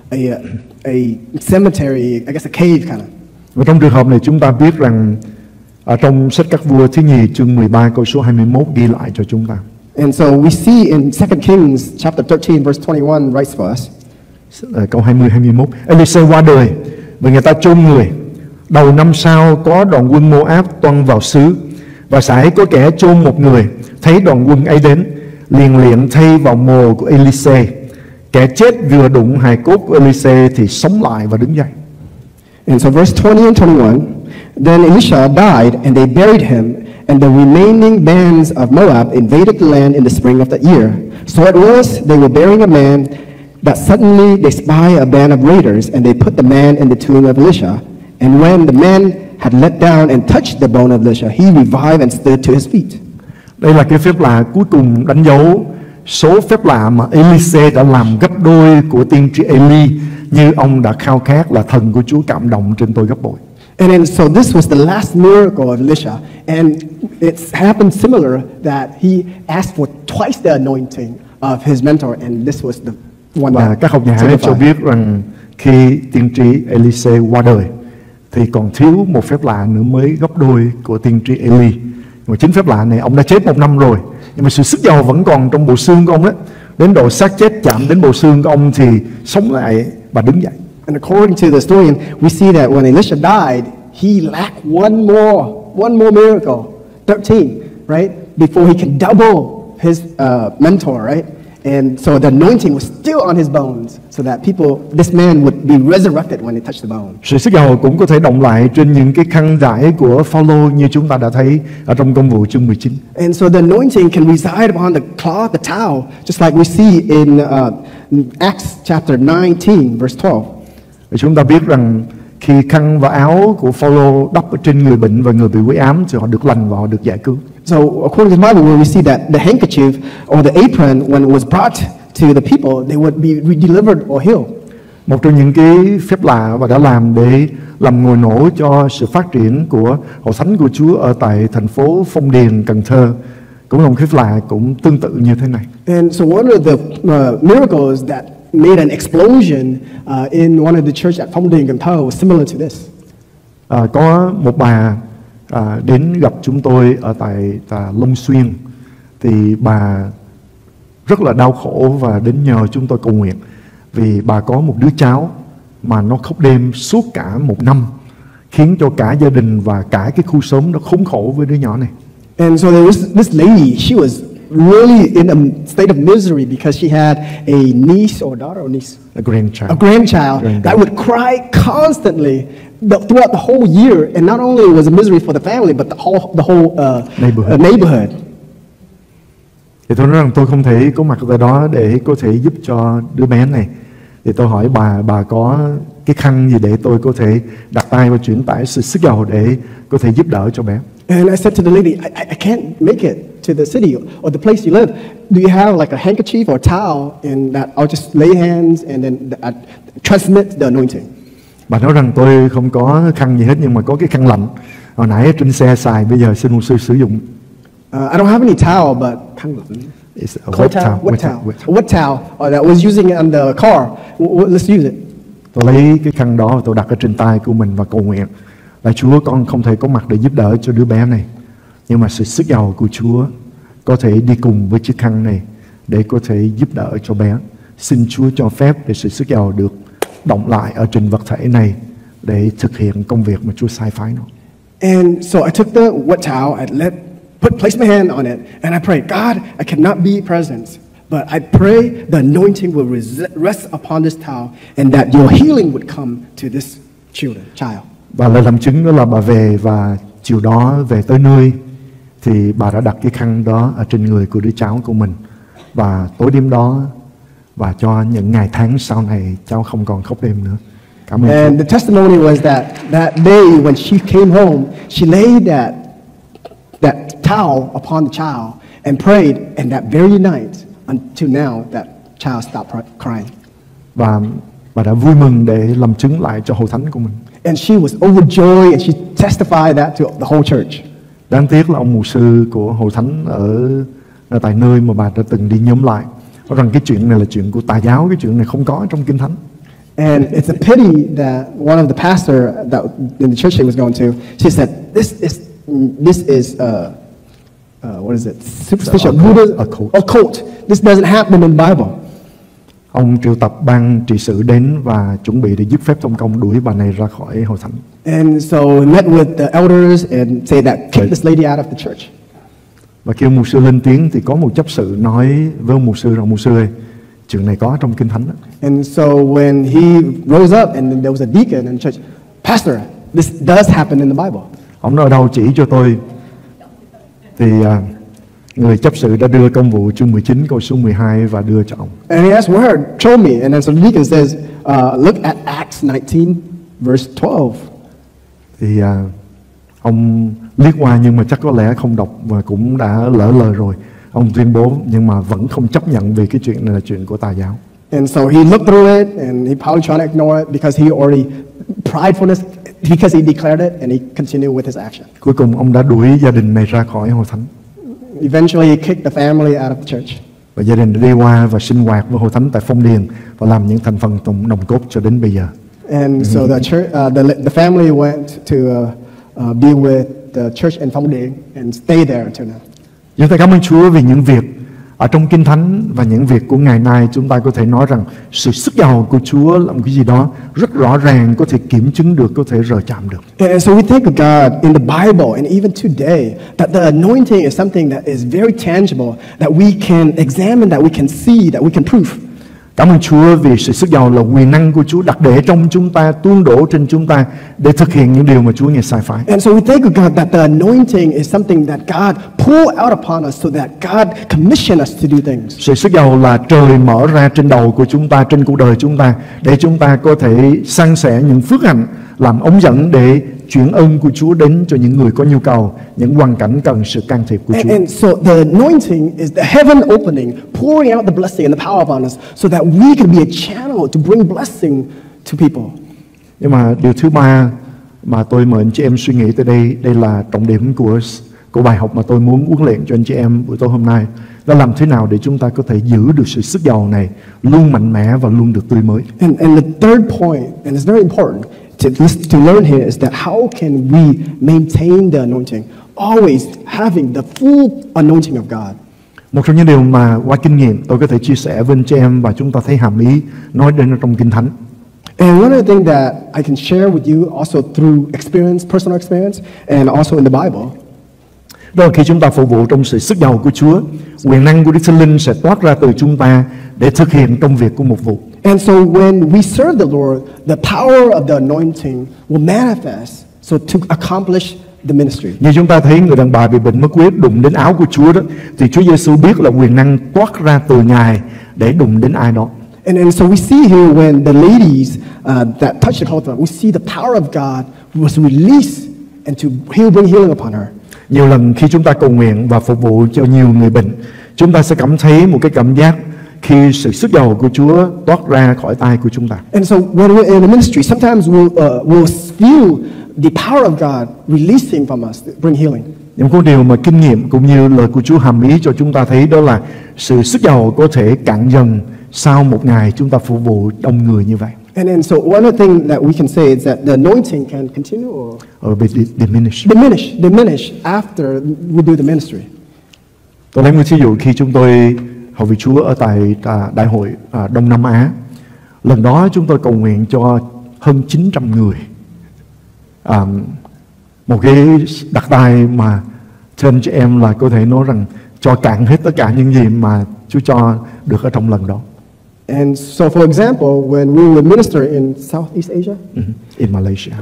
a cemetery, I guess a cave kind of. Và trong trường hợp này chúng ta biết rằng ở trong sách Các Vua thứ nhì chương 13 câu số 21 ghi lại cho chúng ta. And so we see in 2 Kings chapter 13 verse 21 writes for us. Câu 20-21, Elise qua đời và người ta chôn người. Đầu năm sau có đoàn quân Moab toan vào xứ, và sải có kẻ chôn một người, thấy đoàn quân ấy đến, liền liệng thay vào mồ của Elise. Kẻ chết vừa đụng hài cốt của Elise thì sống lại và đứng dậy. And so verse 20 and 21, then Elisha died and they buried him, and the remaining bands of Moab invaded the land in the spring of that year. So it was, they were burying a man, that suddenly they spy a band of raiders, and they put the man in the tomb of Elisha. And when the man had let down and touched the bone of Elisha, he revived and stood to his feet. Đây là cái phép lạ cuối cùng đánh dấu số phép lạ mà Elise đã làm gấp đôi của tiên tri Eli, như ông đã khao khát là thần của Chúa cảm động trên tôi gấp bội. And then so this was the last miracle of Elisha, and it's happened similar that he asked for twice the anointing of his mentor, and this was the one Và that các học giả cho biết rằng khi tiên tri Elise qua đời thì còn thiếu một phép lạ nữa mới gấp đôi của tiên tri Eli. Mà chính phép lạ này, ông đã chết 1 năm rồi, nhưng mà sự sức giàu vẫn còn trong bộ xương của ông đó. Đến độ xác chết chạm đến bộ xương của ông thì sống lại và đứng dậy. And according to the story, we see that when Elisha died, he lacked one more miracle, 13, right? Before he can double his mentor, right? And so the anointing was still on his bones, so that this man would be resurrected when he touched the bone. Sự sức giàu cũng có thể động lại trên những cái khăn rải của Phaolô như chúng ta đã thấy ở trong Công vụ chương 19. And so the anointing can reside upon the cloth, the towel, just like we see in Acts chapter 19, verse 12. Và chúng ta biết rằng khi khăn và áo của Phaolô đắp ở trên người bệnh và người bị quỷ ám thì họ được lành và họ được giải cứu. So according to the Bible, we see that the handkerchief or the apron, when it was brought to the people, they would be delivered or healed. Một trong những cái phép lạ và đã làm để làm ngồi nổ cho sự phát triển của hội thánh của Chúa ở tại thành phố Phong Điền, Cần Thơ cũng là một phép lạ cũng tương tự như thế này. And so one of the miracles that made an explosion in one of the church at Phong Điền, Cần Thơ was similar to this. Có một bà đến gặp chúng tôi ở tại Long Xuyên, thì bà rất là đau khổ và đến nhờ chúng tôi cầu nguyện vì bà có một đứa cháu mà nó khóc đêm suốt cả 1 năm, khiến cho cả gia đình và cả cái khu xóm nó khốn khổ với đứa nhỏ này. And so there was this lady, she was really in a state of misery because she had a niece or daughter or niece, A grandchild that would cry constantly throughout the whole year, and not only was a misery for the family but the whole neighborhood. Thì tôi nói rằng tôi không thể có mặt tại đó để có thể giúp cho đứa bé này. Thì tôi hỏi bà có cái khăn gì để tôi có thể đặt tay và chuyển tải sự sức giàu để có thể giúp đỡ cho bé. And I said to the lady, I can't make it to the city or the place you live. Do you have like a handkerchief or a towel, and that I'll just lay hands and then transmit the anointing. Bà nói rằng tôi không có khăn gì hết, nhưng mà có cái khăn lạnh hồi nãy trên xe xài, bây giờ xin mục sư sử dụng. I don't have any towel, but kind of It's a wet towel. a wet towel that was using it on the car. Let's use it. Tôi lấy cái khăn đó và tôi đặt ở trên tay của mình và cầu nguyện là Chúa, con không thể có mặt để giúp đỡ cho đứa bé này, nhưng mà sự sức giàu của Chúa có thể đi cùng với chiếc khăn này để có thể giúp đỡ cho bé. Xin Chúa cho phép để sự sức giàu được động lại ở trên vật thể này để thực hiện công việc mà Chúa sai phái nó. And so I took the wet towel, placed my hand on it, and I prayed, God, I cannot be present, but I pray the anointing will rest upon this towel, and that your healing would come to this child. Và lời làm chứng đó là bà về, và chiều đó về tới nơi thì bà đã đặt cái khăn đó ở trên người của đứa cháu của mình, và tối đêm đó và cho những ngày tháng sau này cháu không còn khóc đêm nữa. Cảm ơn. And the testimony was that day when she came home, she laid that towel upon the child and prayed, and that very night until now that child stopped crying. Và bà đã vui mừng để làm chứng lại cho hội thánh của mình. And she was overjoyed, and she testified that to the whole church. Đáng tiếc là ông mục sư của hội thánh ở tại nơi mà bà đã từng đi nhóm lại nói rằng cái chuyện này là chuyện của tà giáo, cái chuyện này không có trong Kinh Thánh. And it's a pity that one of the pastor that in the church she was going to, she said, this is what is it? Superstition, occult. This doesn't happen in the Bible. Ông triệu tập ban trị sự đến và chuẩn bị để giúp phép thông công đuổi bà này ra khỏi hội thánh. And so we met with the elders and say that kick this lady out of the church. Và khi ông mục sư lên tiếng thì có một chấp sự nói với ông mục sư rằng: mục sư ơi, chuyện này có trong Kinh Thánh đó. And so when he rose up and there was a deacon in church, Pastor, this does happen in the Bible. Ông nói ở đâu chỉ cho tôi. Thì người chấp sự đã đưa Công vụ chương 19 câu số 12 và đưa cho ông. And he asked where, show me. And then so the deacon says, look at Acts 19 verse 12. Thì ông liếc qua nhưng mà chắc có lẽ không đọc và cũng đã lỡ lời rồi. Ông tuyên bố nhưng mà vẫn không chấp nhận vì cái chuyện này là chuyện của tà giáo. And so he looked through it and he probably tried to ignore it because he already pridefulness because he declared it, and he continued with his action. Cuối cùng ông đã đuổi gia đình này ra khỏi hội thánh. Eventually he kicked the family out of the church. Và gia đình đã đi qua và sinh hoạt với hội thánh tại Phong Điền và làm những thành phần nòng cốt cho đến bây giờ. And so the church, the family went to be with the church in Phong Điền and stay there until now. Chúng ta cảm ơn Chúa vì những việc ở trong Kinh Thánh và những việc của ngày nay. Chúng ta có thể nói rằng sự sức giàu của Chúa là một cái gì đó rất rõ ràng, có thể kiểm chứng được, có thể rờ chạm được. And so we thank God in the Bible and even today that the anointing is something that is very tangible, that we can examine, that we can see, that we can prove. Cảm ơn Chúa vì sự sức giàu là quyền năng của Chúa đặt để trong chúng ta, tuôn đổ trên chúng ta để thực hiện những điều mà Chúa ngài sai phái. And so we thank God that the anointing is something that God poured out upon us so that God commissioned us to do things. Sự sức giàu là trời mở ra trên đầu của chúng ta, trên cuộc đời chúng ta để chúng ta có thể san sẻ những phước hạnh, làm ống dẫn để chuyển ơn của Chúa đến cho những người có nhu cầu, những hoàn cảnh cần sự can thiệp của Chúa. And so the anointing is the heaven opening, pouring out the blessing and the power upon us so that we can be a channel to bring blessing to people. Nhưng mà điều thứ ba mà tôi mời anh chị em suy nghĩ tới đây là trọng điểm của bài học mà tôi muốn huấn luyện cho anh chị em buổi tối hôm nay. Là làm thế nào để chúng ta có thể giữ được sự sức giàu này luôn mạnh mẽ và luôn được tươi mới. And the third point, and it's very important to learn here, is that how can we maintain the anointing, always having the full anointing of God. Một trong những điều mà qua kinh nghiệm tôi có thể chia sẻ với anh chị em và chúng ta thấy hàm ý nói đến trong Kinh Thánh. And one of the things that I can share with you also through experience, personal experience, and also in the Bible. Đó là khi chúng ta phục vụ trong sự sức giàu của Chúa, quyền năng của Đức Thánh Linh sẽ toát ra từ chúng ta để thực hiện công việc của mục vụ. And so when we serve the Lord, the power of the anointing will manifest so to accomplish the ministry. Như chúng ta thấy người đàn bà bị bệnh mất huyết đụng đến áo của Chúa đó, thì Chúa Giêsu biết là quyền năng toát ra từ Ngài để đụng đến ai đó. And so we see here when the ladies that touched the cloth, we see the power of God was released and to bring healing upon her. Nhiều lần khi chúng ta cầu nguyện và phục vụ cho nhiều người bệnh, chúng ta sẽ cảm thấy một cái cảm giác khi sự sức giàu của Chúa toát ra khỏi tay của chúng ta. And so when we're in the ministry, sometimes we'll feel the power of God releasing from us to bring healing. Nhưng có điều mà kinh nghiệm cũng như lời của Chúa hàm ý cho chúng ta thấy đó là sự sức giàu có thể cạn dần sau một ngày chúng ta phục vụ đông người như vậy. And so one of the things that we can say is that the anointing can continue or Or diminish. diminish after we do the ministry. Tôi lấy một ví dụ khi chúng tôi hầu việc Chúa ở tại Đại hội Đông Nam Á. Lần đó chúng tôi cầu nguyện cho hơn 900 người. Một cái đặt tay mà trên cho em là có thể nói rằng cho cạn hết tất cả những gì mà Chúa cho được ở trong lần đó. And so, for example, when we would minister in Southeast Asia, In Malaysia.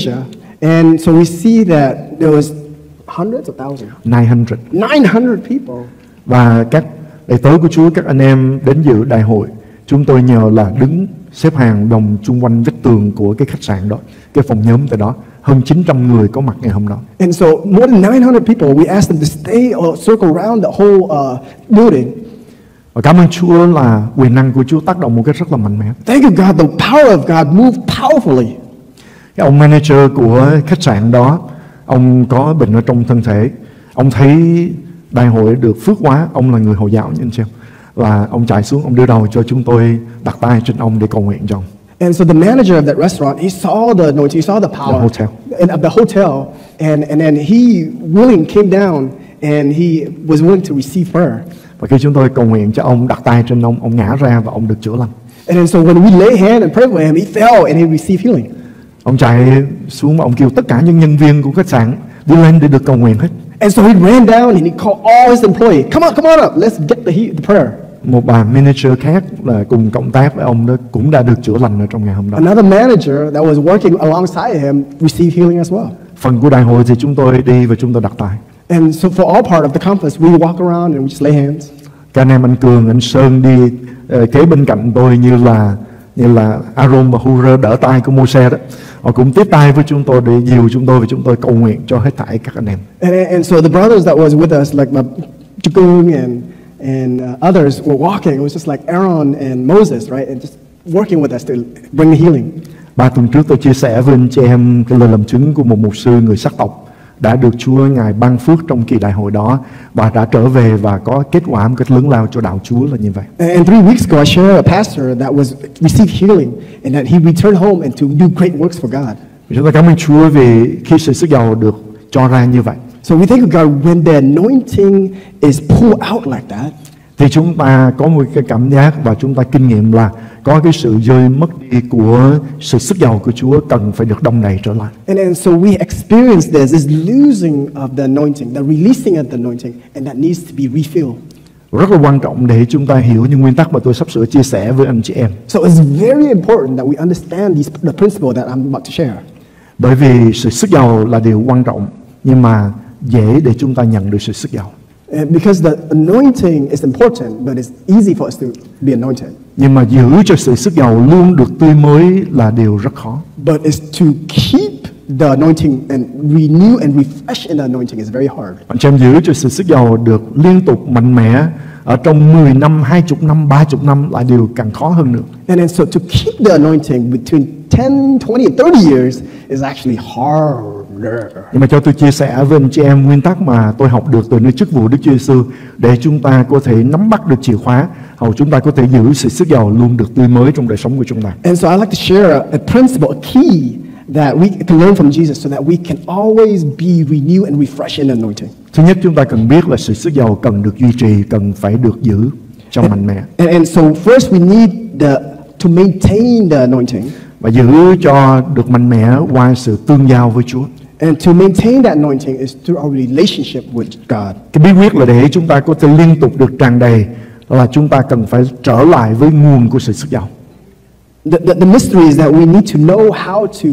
and so we see that there was hundreds of thousands, 900. 900 people. Và các đầy tớ của Chúa, các anh em đến dự đại hội, chúng tôi nhờ là đứng xếp hàng đồng chung quanh vách tường của cái khách sạn đó, cái phòng nhóm tại đó. Hơn 900 người có mặt ngày hôm đó. And so more than 900 people, we asked them to stay or circle around the whole building. Và cảm ơn Chúa là quyền năng của Chúa tác động một cách rất là mạnh mẽ. Thank you, God. The power of God moved powerfully. Cái ông manager của khách sạn đó, ông có bệnh ở trong thân thể. Ông thấy đại hội được phước quá, ông là người Hồi giáo như anh xem. Và ông chạy xuống, ông đưa đầu cho chúng tôi đặt tay trên ông để cầu nguyện cho ông. And so the manager of that restaurant, he saw the anointing, he saw the power hotel. of the hotel, and then he came down and he was willing to receive her. Và khi chúng tôi cầu nguyện cho ông, đặt tay trên ông ngã ra và ông được chữa lành. And then so when we lay hand and pray for him, he fell and he received healing. Ông chạy xuống và ông kêu tất cả những nhân viên của khách sạn đi lên để được cầu nguyện hết. And so he ran down and he called all his employees, come on up, let's get the prayer. Một bà manager khác là cùng cộng tác với ông đó cũng đã được chữa lành ở trong ngày hôm đó. Another manager that was working alongside him received healing as well. Phần của đại hội thì chúng tôi đi và chúng tôi đặt tay. And so for all part of the conference, we walk around and we just lay hands. Các anh em anh Cường, anh Sơn đi kế bên cạnh tôi như là Aaron và Hur đỡ tay của Môi-se đó. Họ cũng tiếp tay với chúng tôi để dìu chúng tôi và chúng tôi cầu nguyện cho hết thảy các anh em. And so the brothers that was with us, like Chukung and others were walking. It was just like Aaron and Moses, right? And just working with us to bring the healing. 3 tuần trước tôi chia sẻ với anh chị em cái lời làm chứng của một mục sư người sắc tộc đã được Chúa Ngài ban phước trong kỳ đại hội đó và đã trở về và có kết quả một cách lớn lao cho đạo Chúa là như vậy. And 3 weeks ago, I shared a pastor that was received healing and that he returned home and to do great works for God. Chúng ta cảm ơn Chúa vì khi sự sức giàu được cho ra như vậy. So we thank God when the anointing is pulled out like that. Thì chúng ta có một cái cảm giác và chúng ta kinh nghiệm là có cái sự rơi mất đi của sự sức giàu của Chúa cần phải được đong đầy trở lại. And so we experience this losing of the anointing, the releasing of the anointing, and that needs to be refilled. Rất là quan trọng để chúng ta hiểu những nguyên tắc mà tôi sắp sửa chia sẻ với anh chị em. So it's very important that we understand the principle that I'm about to share. Bởi vì sự sức giàu là điều quan trọng, nhưng mà dễ để chúng ta nhận được sự sức giàu. Because the anointing is important, but it's easy for us to be anointed. Nhưng mà giữ cho sự sức giàu luôn được tươi mới là điều rất khó. But it's to keep the anointing and renew and refresh in the anointing is very hard. Anh chị em giữ cho sự sức giàu được liên tục mạnh mẽ ở trong 10 năm, 20 năm, 30 năm là điều càng khó hơn nữa. And then so to keep the anointing between 10, 20 and 30 years is actually harder. Nhưng mà cho tôi chia sẻ với anh chị em nguyên tắc mà tôi học được từ nơi chức vụ Đức Chúa Giêsu để chúng ta có thể nắm bắt được chìa khóa, hầu chúng ta có thể giữ sự sức giàu luôn được tươi mới trong đời sống của chúng ta. And so I like to share a principle, a key that we can learn from Jesus so that we can always be renewed and refreshed in anointing. Thứ nhất chúng ta cần biết là sự sức giàu cần được duy trì, cần phải được giữ cho mạnh mẽ. And so first we need to maintain the anointing. Và giữ cho được mạnh mẽ qua sự tương giao với Chúa. And to maintain that anointing is through our relationship with God. Cái bí quyết là để chúng ta có thể liên tục được tràn đầy là chúng ta cần phải trở lại với nguồn của sự sức giàu. The mystery is that we need to know how to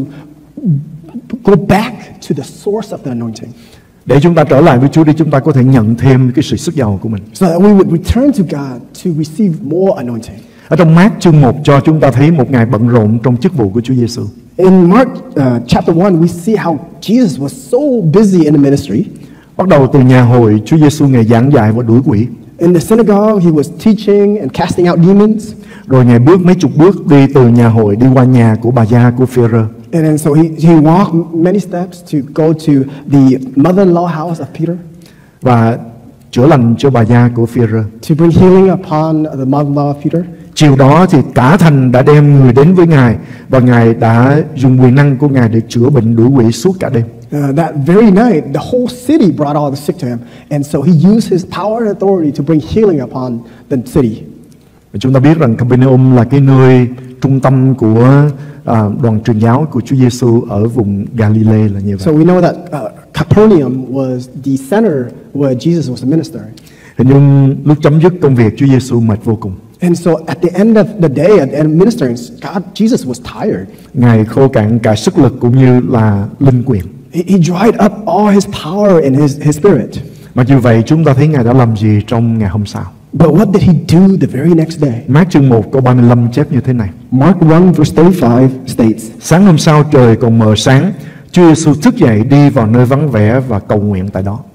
go back to the source of the anointing. Để chúng ta trở lại với Chúa để chúng ta có thể nhận thêm cái sự sức giàu của mình. So that we would return to God to receive more anointing. Ở trong Mác chương 1 cho chúng ta thấy một ngày bận rộn trong chức vụ của Chúa Giêsu. In Mark chapter 1 we see how Jesus was so busy in the ministry. Bắt đầu từ nhà hội, Chúa Giêsu Ngài giảng dạy và đuổi quỷ. In the synagogue he was teaching and casting out demons. Rồi Ngài bước mấy chục bước đi từ nhà hội đi qua nhà của bà gia của Phêrô. And then so he walked many steps to go to the mother-in-law house of Peter và chữa lành cho bà gia của Phi-rơ. to bring healing upon the mother-in-law of Peter. Chiều đó thì cả thành đã đem người đến với Ngài và Ngài đã dùng quyền năng của Ngài để chữa bệnh đuổi quỷ suốt cả đêm. That very night, the whole city brought all the sick to him, and so he used his power and authority to bring healing upon the city. Và chúng ta biết rằng Capernaum là cái nơi trung tâm của đoàn truyền giáo của Chúa Giêsu ở vùng Galilee là như So vậy. we know that Capernaum was the center where Jesus was ministering. Nhưng lúc chấm dứt công việc, Chúa Giêsu mệt vô cùng. And so at the end of the day, at the end of ministering, Jesus was tired. Ngài khô cạn cả sức lực cũng như là linh quyền. He dried up all his power and his spirit. Mặc dù vậy, chúng ta thấy Ngài đã làm gì trong ngày hôm sau. But what did he do the very next day? Mác chương 1 câu 35 chép như thế này. Mark 1 verse 35 states, Sáng hôm sau trời còn mờ sáng, Chúa Giêsu thức dậy đi vào nơi vắng vẻ và cầu nguyện tại đó.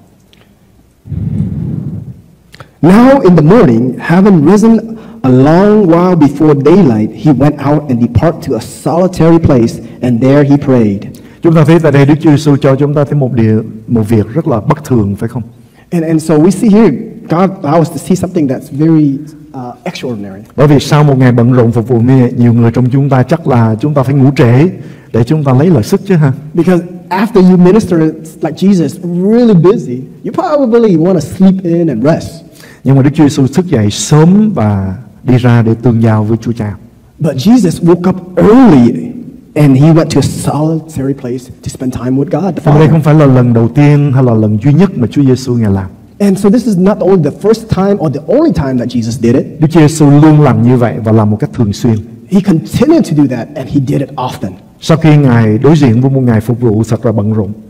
Now in the morning, having risen a long while before daylight, he went out and departed to a solitary place, and there he prayed. Chúng ta thấy tại đây Đức Chúa Giêsu cho chúng ta thấy một việc rất là bất thường, phải không? And so we see here, God allows us to see something that's very extraordinary. Bởi vì sau một ngày bận rộn phục vụ nhiều người trong chúng ta chắc là chúng ta phải ngủ trễ để chúng ta lấy lại sức chứ ha. Because after you minister like Jesus, really busy, you probably want to sleep in and rest. Nhưng mà Đức Chúa Giêsu thức dậy sớm và đi ra để tương giao với Chúa Cha. But Jesus woke up early and he went to a solitary place to spend time with God the Và đây Father. không phải là lần đầu tiên hay là lần duy nhất mà Chúa Giêsu Ngài làm. And so this is not only the first time or the only time that Jesus did it. Đức Chúa Giêsu luôn làm như vậy và làm một cách thường xuyên. He continued to do that and he did it often. Sau khi Ngài đối diện với một ngày phục vụ thật là bận rộn.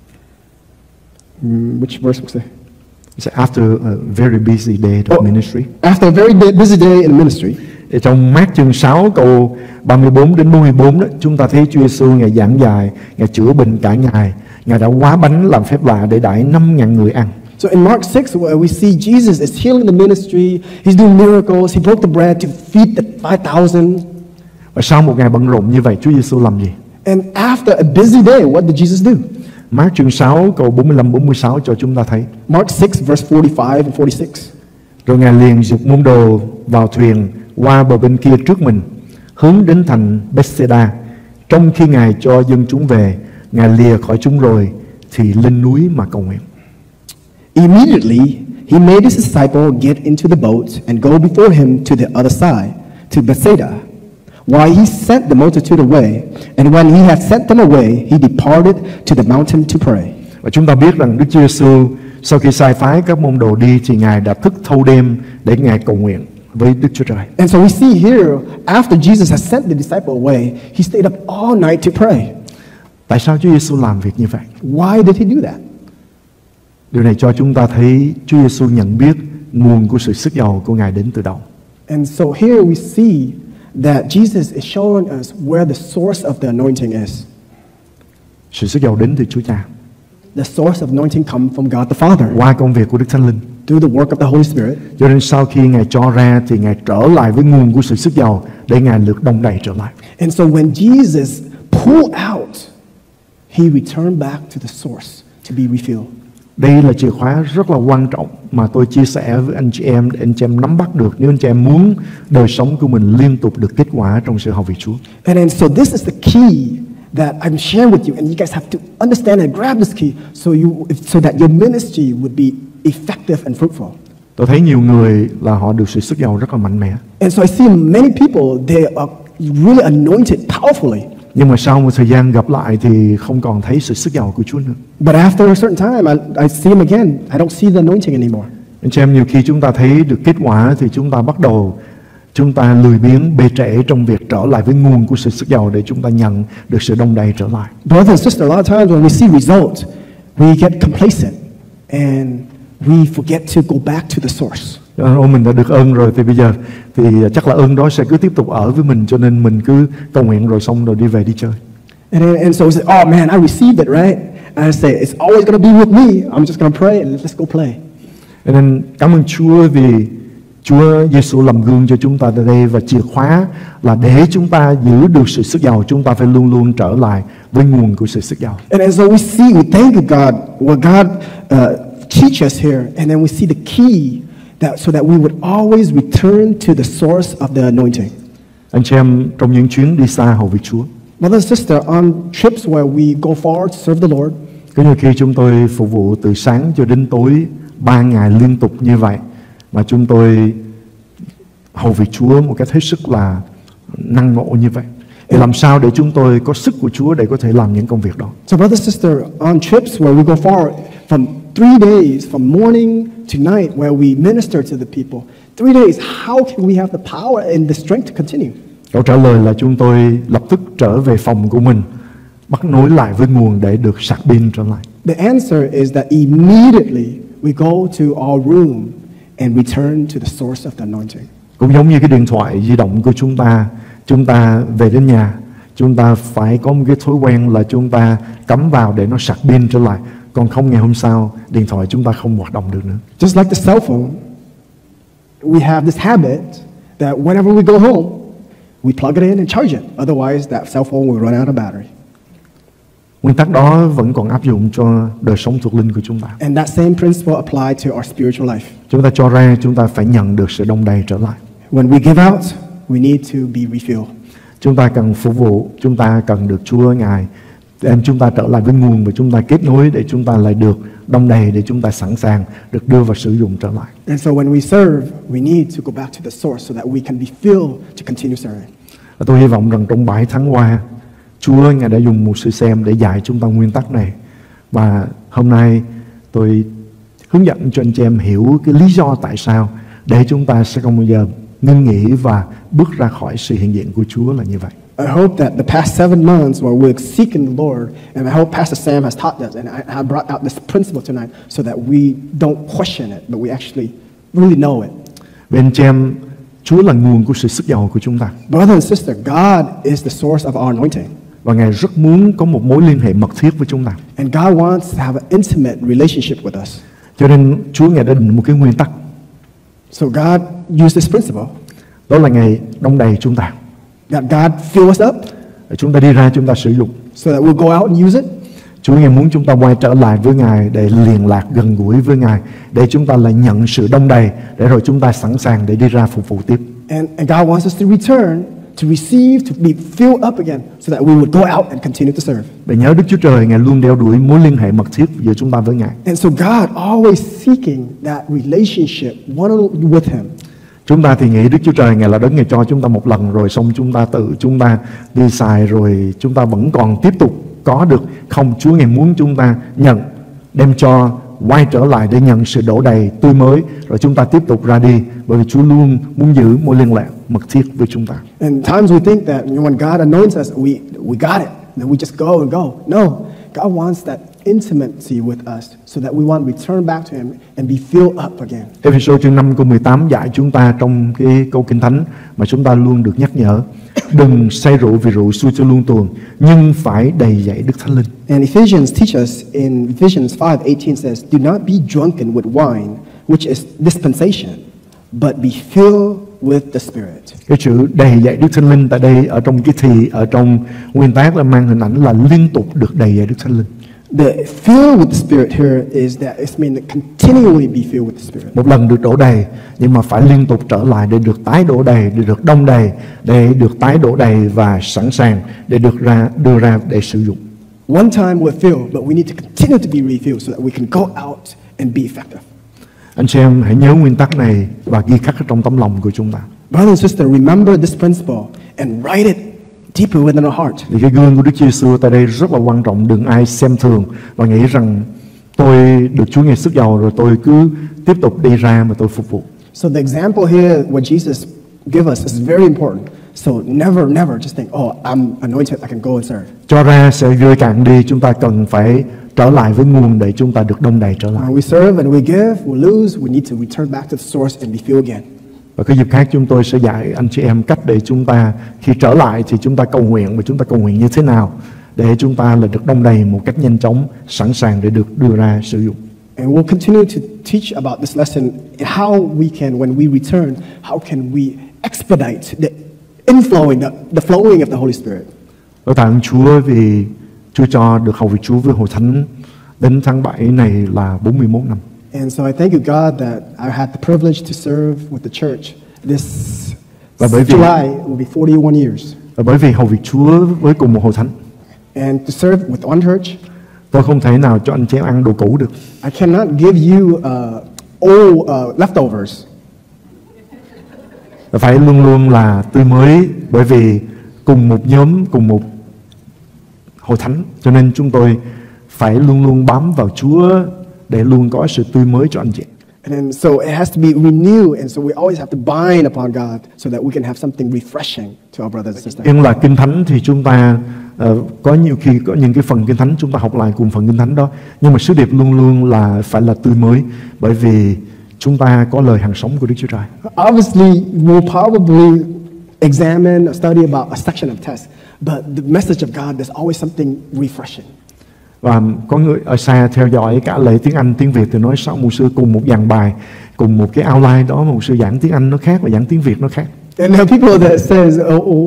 Which verse was it? It's after a very busy day of ministry. After a very busy day in ministry. Thì trong Mác chương 6 câu 34 đến 44 đó, chúng ta thấy Chúa Giêsu Ngài giảng dạy, Ngài chữa bệnh cả ngày. Ngài đã hóa bánh làm phép lạ để đãi 5.000 người ăn. So in Mark 6, where we see Jesus is healing the ministry, he's doing miracles, he broke the bread to feed the 5,000. Và sau một ngày bận rộn như vậy, Chúa Giêsu làm gì? And after a busy day, what did Jesus do? Mác chương 6 câu 45-46 cho chúng ta thấy. Mark 6, verse 45 and 46. Rồi Ngài liền giục môn đồ vào thuyền qua bờ bên kia trước mình, hướng đến thành Bethsaida. Trong khi Ngài cho dân chúng về, Ngài lìa khỏi chúng rồi thì lên núi mà cầu nguyện. Immediately, he made his disciple get into the boat and go before him to the other side, to Bethsaida, while he sent the multitude away. And when he had sent them away, he departed to the mountain to pray. Và chúng ta biết rằng Đức Chúa Giêsu sau khi sai phái các môn đồ đi thì Ngài đã thức thâu đêm để Ngài cầu nguyện với Đức Chúa Trời. And so we see here, after Jesus had sent the disciple away, he stayed up all night to pray. Tại sao Chúa Giêsu làm việc như vậy? Why did he do that? Điều này cho chúng ta thấy Chúa Giêsu nhận biết nguồn của sự sức giàu của Ngài đến từ đâu. And so here we see that Jesus is showing us where the source of the anointing is. Sự sức giàu đến từ Chúa Cha The source of anointing comes from God the Father qua công việc của Đức Thánh Linh. through the work of the Holy Spirit. Cho nên sau khi Ngài cho ra thì Ngài trở lại với nguồn của sự sức giàu để Ngài được đong đầy trở lại. And so when Jesus pulled out, he returned back to the source to be refilled. Đây là chìa khóa rất là quan trọng mà tôi chia sẻ với anh chị em để anh chị em nắm bắt được nếu anh chị em muốn đời sống của mình liên tục được kết quả trong sự học việc Chúa. And then so this is the key that I'm sharing with you, and you guys have to understand and grab this key so that your ministry would be effective and fruitful. Tôi thấy nhiều người là họ được sự sức giàu rất là mạnh mẽ. And so I see many people, they are really anointed powerfully. Nhưng mà sau một thời gian gặp lại thì không còn thấy sự sức giàu của Chúa nữa. But after a certain time, I see him again. I don't see the anointing anymore. Anh chị em, nhiều khi chúng ta thấy được kết quả thì chúng ta bắt đầu chúng ta lười biếng bê trễ trong việc trở lại với nguồn của sự sức giàu để chúng ta nhận được sự đong đầy trở lại. Brothers and sisters, a lot of times when we see results, we get complacent and we forget to go back to the source. Ôi, mình đã được ơn rồi thì bây giờ thì chắc là ơn đó sẽ cứ tiếp tục ở với mình, cho nên mình cứ cầu nguyện rồi xong rồi đi về đi chơi. And so we say, oh man, I received it, right? And I say, it's always going to be with me. I'm just going to pray and let's go play. Cho nên cảm ơn Chúa vì Chúa Giêsu làm gương cho chúng ta tại đây, và chìa khóa là để chúng ta giữ được sự sức giàu, chúng ta phải luôn luôn trở lại với nguồn của sự sức giàu. And so we see, we thank God, what God teach us here, and then we see the key so that we would always return to the source of the anointing. Anh chị em, trong những chuyến đi xa hầu việc Chúa, Brothers and sisters, on trips where we go far to serve the Lord, có nhiều khi chúng tôi phục vụ từ sáng cho đến tối 3 ngày liên tục như vậy, mà chúng tôi hầu việc Chúa một cách hết sức là năng nổ như vậy. Thì làm sao để chúng tôi có sức của Chúa để có thể làm những công việc đó? So brothers and sisters, on trips where we go far, from 3 days, from morning to night, where we minister to the people, 3 days, how can we have the power and the strength to continue? Câu trả lời là chúng tôi lập tức trở về phòng của mình, bắt nối lại với nguồn để được sạc pin trở lại. The answer is that immediately we go to our room and return to the source of the anointing. Cũng giống như cái điện thoại di động của chúng ta về đến nhà, chúng ta phải có một cái thói quen là chúng ta cắm vào để nó sạc pin trở lại. Còn không, ngày hôm sau điện thoại chúng ta không hoạt động được nữa. Just like the cell phone, we have this habit that whenever we go home, we plug it in and charge it. Otherwise, that cell phone will run out of battery. Nguyên tắc đó vẫn còn áp dụng cho đời sống thuộc linh của chúng ta. And that same principle apply to our spiritual life. Chúng ta cho ra, chúng ta phải nhận được sự đông đầy trở lại. When we give out, we need to be refilled. Chúng ta cần phục vụ, chúng ta cần được Chúa Ngài đem chúng ta trở lại với nguồn, và chúng ta kết nối để chúng ta lại được đông đầy, để chúng ta sẵn sàng được đưa vào sử dụng trở lại. And so when we serve, we need to go back to the source so that we can be filled to continue serving. Và tôi hy vọng rằng trong 7 tháng qua, Chúa Ngài đã dùng một sự xem để dạy chúng ta nguyên tắc này. Và hôm nay tôi hướng dẫn cho anh chị em hiểu cái lý do tại sao để chúng ta sẽ không bao giờ ngưng nghỉ và bước ra khỏi sự hiện diện của Chúa là như vậy. I hope that the past 7 months where we're seeking the Lord, and I hope Pastor Sam has taught us, and I brought out this principle tonight so that we don't question it, but we actually really know it. Bên chị em, Chúa là nguồn của sự sức giàu của chúng ta. Brother and sister, God is the source of our anointing. Và Ngài rất muốn có một mối liên hệ mật thiết với chúng ta. And God wants to have an intimate relationship with us. Cho nên Chúa Ngài đã định một cái nguyên tắc. So God used this principle. Đó là Ngài đong đầy chúng ta. That God fill us up. Để chúng ta đi ra, chúng ta sử dụng. So that we'll go out and use it. Chúa Ngài muốn chúng ta quay trở lại với Ngài để liên lạc gần gũi với Ngài, để chúng ta lại nhận sự đong đầy, để rồi chúng ta sẵn sàng để đi ra phục vụ tiếp. And God wants us to return, to receive, to be filled up again, so that we would go out and continue to serve. Để nhớ Đức Chúa Trời, Ngài luôn đeo đuổi mối liên hệ mật thiết giữa chúng ta với Ngài. And so God always seeking that relationship one-on-one with Him. Chúng ta thì nghĩ Đức Chúa Trời Ngài là đấng Ngài cho chúng ta một lần rồi xong chúng ta đi xài rồi chúng ta vẫn còn tiếp tục có được. Không, Chúa Ngài muốn chúng ta nhận, đem cho, quay trở lại để nhận sự đổ đầy tươi mới, rồi chúng ta tiếp tục ra đi, bởi vì Chúa luôn muốn giữ mối liên lạc mật thiết với chúng ta. And times we think that when God anoints us, we got it, then we just go and go. No, God wants that intimacy with us, so that we want to return back to Him and be filled up again. Ê-phê-sô chương 5 câu 18 dạy chúng ta trong cái câu Kinh Thánh mà chúng ta luôn được nhắc nhở: đừng say rượu vì rượu xui cho luôn tuồng, nhưng phải đầy dẫy Đức Thánh Linh. And Ephesians teach us in Ephesians 5:18 says, "Do not be drunken with wine, which is dispensation, but be filled with the Spirit." Cái chữ đầy dẫy Đức Thánh Linh tại đây ở trong cái thì ở trong nguyên tác là mang hình ảnh là liên tục được đầy dẫy Đức Thánh Linh. The filled with the Spirit here is that it's mean that continually be filled with the Spirit. Một lần được đổ đầy, nhưng mà phải liên tục trở lại để được tái đổ đầy, để được đông đầy, để được tái đổ đầy và sẵn sàng để được đưa ra để sử dụng. One time we're filled, but we need to continue to be refilled so that we can go out and be effective. Anh chị em hãy nhớ nguyên tắc này và ghi khắc ở trong tấm lòng của chúng ta. Brother and sister, remember this principle and write it deeper within our heart. Vì cái gương của Đức Chúa Giêsu tại đây rất là quan trọng. Đừng ai xem thường và nghĩ rằng tôi được Chúa Ngài sức giàu rồi tôi cứ tiếp tục đi ra mà tôi phục vụ. So the example here, what Jesus give us is very important. So never just think, oh, I'm anointed, I can go and serve. Cho ra sẽ rơi cạn đi. Chúng ta cần phải trở lại với nguồn để chúng ta được đông đầy trở lại. When we serve and we give, we lose, we need to return back to the source and be filled again. Và cái dịp khác chúng tôi sẽ dạy anh chị em cách để chúng ta khi trở lại thì chúng ta cầu nguyện, và chúng ta cầu nguyện như thế nào để chúng ta là được đông đầy một cách nhanh chóng, sẵn sàng để được đưa ra sử dụng. And we'll continue to teach about this lesson and how we can, when we return, how can we expedite the inflowing, the flowing of the Holy Spirit. Tôi tạ ơn Chúa vì Chúa cho được hầu việc Chúa với Hội Thánh đến tháng 7 này là 41 năm. And so I thank you, God, that I had the privilege to serve with the church. This Và bởi vì- July will be 41 years. Và bởi vì hầu việc Chúa với cùng một Hội Thánh, And to serve with one church, tôi không thể nào cho anh chị em ăn đồ cũ được. I cannot give you old leftovers. Phải luôn luôn là tươi mới, bởi vì cùng một nhóm, cùng một Hội Thánh, cho nên chúng tôi phải luôn luôn bám vào Chúa để luôn có sự tươi mới cho anh chị. And then, so it has to be renewed, and so we always have to bind upon God so that we can have something refreshing to our brothers and sisters. Nhưng là Kinh Thánh thì chúng ta có nhiều khi có những cái phần Kinh Thánh chúng ta học lại cùng phần Kinh Thánh đó, nhưng mà sứ điệp luôn luôn là phải là tươi mới, bởi vì chúng ta có lời hàng sống của Đức Chúa Trời. Obviously, we'll probably examine or study about a section of text, but the message of God, there's always something refreshing. Và có người ở xa theo dõi cả lễ tiếng Anh, tiếng Việt thì nói sao mục sư cùng một dàn bài, cùng một cái outline đó, mục sư giảng tiếng Anh nó khác và giảng tiếng Việt nó khác. And there are people that says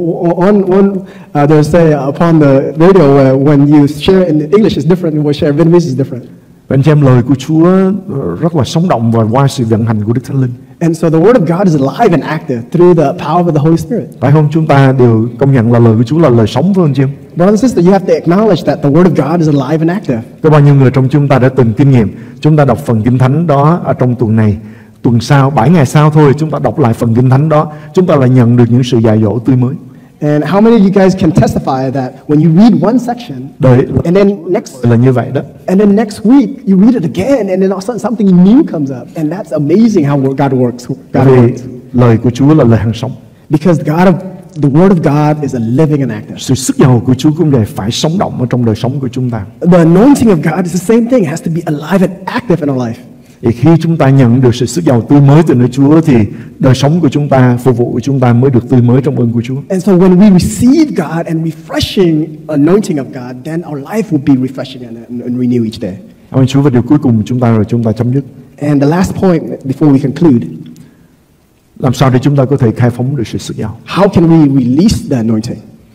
they say upon the radio when you share in English is different and when share in Vietnamese is different. Và anh chị em, lời của Chúa rất là sống động và qua sự vận hành của Đức Thánh Linh. And so the Word of God is alive and active through the power of the Holy Spirit. Phải không? Chúng ta đều công nhận là lời của Chúa là lời sống, phải không anh chị em? Brothers and sisters, you have to acknowledge that the Word of God is alive and active. Có bao nhiêu người trong chúng ta đã từng kinh nghiệm, chúng ta đọc phần Kinh Thánh đó ở trong tuần này, tuần sau, 7 ngày sau thôi, chúng ta đọc lại phần Kinh Thánh đó, chúng ta lại nhận được những sự dạy dỗ tươi mới. And how many of you guys can testify that when you read one section, Đời and then next là như vậy đó. and then next week you read it again, and then all of a sudden something new comes up, and that's amazing how God works. God Bởi vì works. lời của Chúa là lời hàng sống. Because the Word of God is a living and active. Sự sức giàu của Chúa cũng vậy, phải sống động ở trong đời sống của chúng ta. The anointing of God is the same thing. It has to be alive and active in our life. Thì khi chúng ta nhận được sự sức giàu tươi mới từ nơi Chúa thì đời sống của chúng ta, phục vụ của chúng ta mới được tươi mới trong ơn của Chúa. And so when we receive God and refreshing anointing of God, then our life will be refreshing and renew each day. Cảm ơn Chúa. Và điều cuối cùng chúng ta rồi chúng ta chấm dứt. And the last point before we conclude, Làm sao để chúng ta có thể khai phóng được sự sức giàu? how can we release the anointing?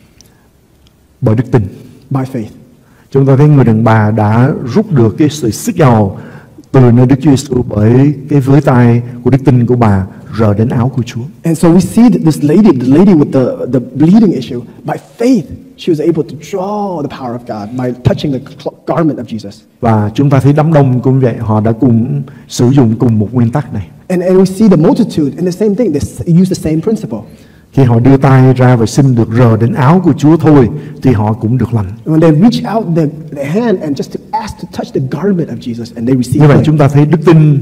Bởi đức tin. By faith. Chúng ta thấy người đàn bà đã rút được cái sự sức giàu từ nơi Đức Chúa Giêsu bởi cái vưới tay của đức tin của bà rờ đến áo của Chúa. And so we see that this lady, the lady with the bleeding issue, by faith, she was able to draw the power of God by touching the garment of Jesus. Và chúng ta thấy đám đông cũng vậy, họ đã cùng sử dụng cùng một nguyên tắc này. And we see the multitude in the same thing. They use the same principle. Khi họ đưa tay ra và xin được rờ đến áo của Chúa thôi thì họ cũng được lành. When they reach out their hand and just to ask to touch the garment of Jesus, and they receive Như vậy healing. chúng ta thấy đức tin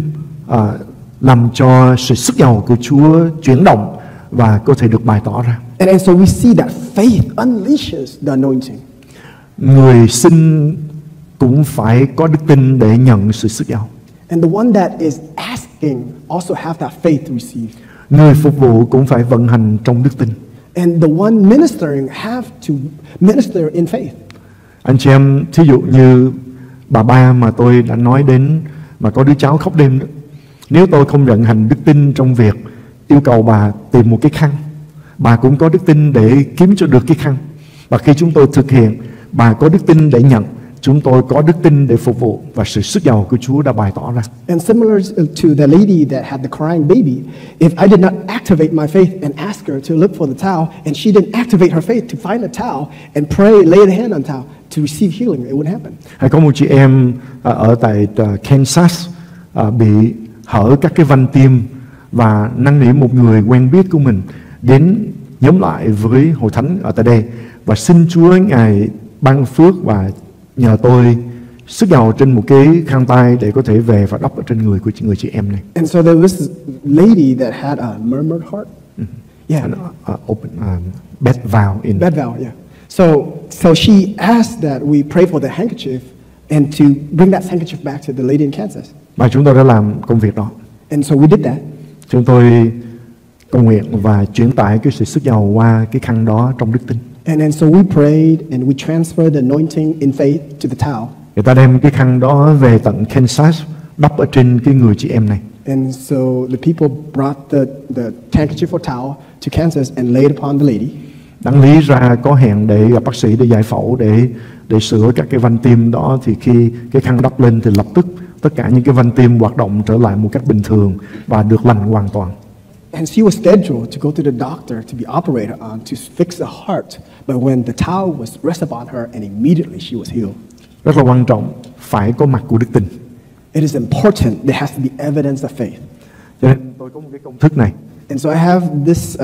làm cho sự sức giàu của Chúa chuyển động và có thể được bày tỏ ra. And so we see that faith unleashes the anointing. Người xin cũng phải có đức tin để nhận sự sức giàu. And the one that is asking also have that faith to receive. Người phục vụ cũng phải vận hành trong đức tin. And the one ministering have to minister in faith. Anh chị em, thí dụ như bà ba mà tôi đã nói đến mà có đứa cháu khóc đêm đó. Nếu tôi không vận hành đức tin trong việc yêu cầu bà tìm một cái khăn, bà cũng có đức tin để kiếm cho được cái khăn. Và khi chúng tôi thực hiện, bà có đức tin để nhận, chúng tôi có đức tin để phục vụ, và sự sức giàu của Chúa đã bày tỏ ra. And similar to the lady that had the crying baby, if I did not activate my faith and ask her to look for the towel, and she didn't activate her faith to find a towel and pray, lay the hand on towel to receive healing, it wouldn't happen. Hay có một chị em ở tại Kansas bị hở các cái van tim, và năn nỉ một người quen biết của mình đến nhóm lại với hội thánh ở tại đây và xin Chúa Ngài ban phước và nhờ tôi sức giàu trên một cái khăn tay để có thể về và đắp ở trên người của người chị em này. And so there was this lady that had a murmured heart. Yeah. And, open bed valve in. Bed valve, yeah. So she asked that we pray for the handkerchief and to bring that handkerchief back to the lady in Kansas. Và chúng tôi đã làm công việc đó. And so we did that. Chúng tôi cầu nguyện và chuyển tải cái sự sức giàu qua cái khăn đó trong đức tin. And then so we prayed and we transferred the anointing in faith to the towel. Người ta đem cái khăn đó về tận Kansas đắp ở trên cái người chị em này. And so the people brought the handkerchief or towel to Kansas and laid upon the lady. Đáng lý ra có hẹn để gặp bác sĩ để giải phẫu, để sửa các cái van tim đó, thì khi cái khăn đắp lên thì lập tức tất cả những cái van tim hoạt động trở lại một cách bình thường và được lành hoàn toàn. And she was scheduled to go to the doctor to be operated on to fix a heart. But when the towel was rested upon her, and immediately she was healed. Rất là quan trọng, phải có mặt của đức tin. It is important. There has to be evidence of faith. Cho nên tôi có một cái công thức này. And so I have this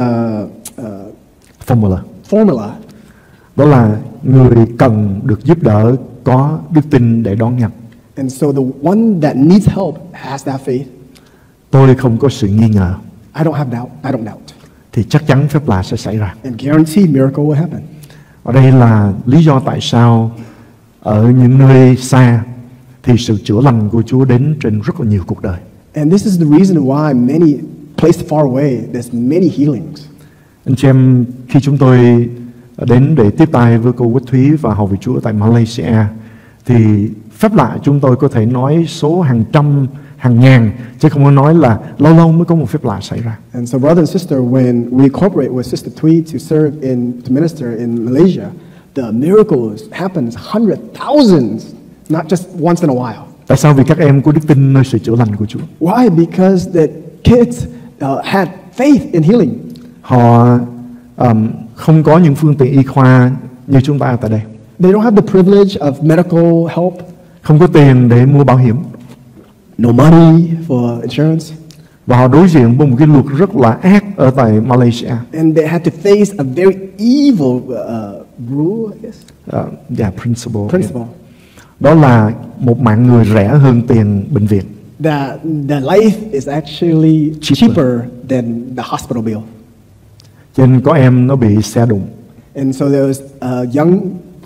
formula. Đó là người cần được giúp đỡ có đức tin để đón nhận. And so the one that needs help has that faith. Tôi không có sự nghi ngờ. I don't have doubt. I don't doubt. Thì chắc chắn phép lạ sẽ xảy ra. And guaranteed miracle will happen. Ở đây là lý do tại sao ở những nơi xa thì sự chữa lành của Chúa đến trên rất là nhiều cuộc đời. And this is the reason why many places far away there's many healings. Anh chị em, khi chúng tôi đến để tiếp tay với cô Quách Thúy và hầu việc Chúa tại Malaysia, thì phép lạ chúng tôi có thể nói số hàng trăm, hàng ngàn, chứ không có nói là lâu lâu mới có một phép lạ xảy ra. And so brother and sister, when we cooperate with Sister Thuy to serve to minister in Malaysia, the miracles happens hundreds, thousands, not just once in a while. Tại sao? Vì các em có đức tin nơi sự chữa lành của Chúa. Why? Because the kids had faith in healing. Họ không có những phương tiện y khoa như chúng ta tại đây. They don't have the privilege of medical help. Không có tiền để mua bảo hiểm. No money for insurance. Và họ đối diện với một cái luật rất là ác ở tại Malaysia. And they had to face a very evil rule, I guess. Principle. Đó là một mạng người rẻ hơn tiền bệnh viện. That the life is actually cheaper than the hospital bill. Cho nên có em nó bị xe đụng. And so there was a young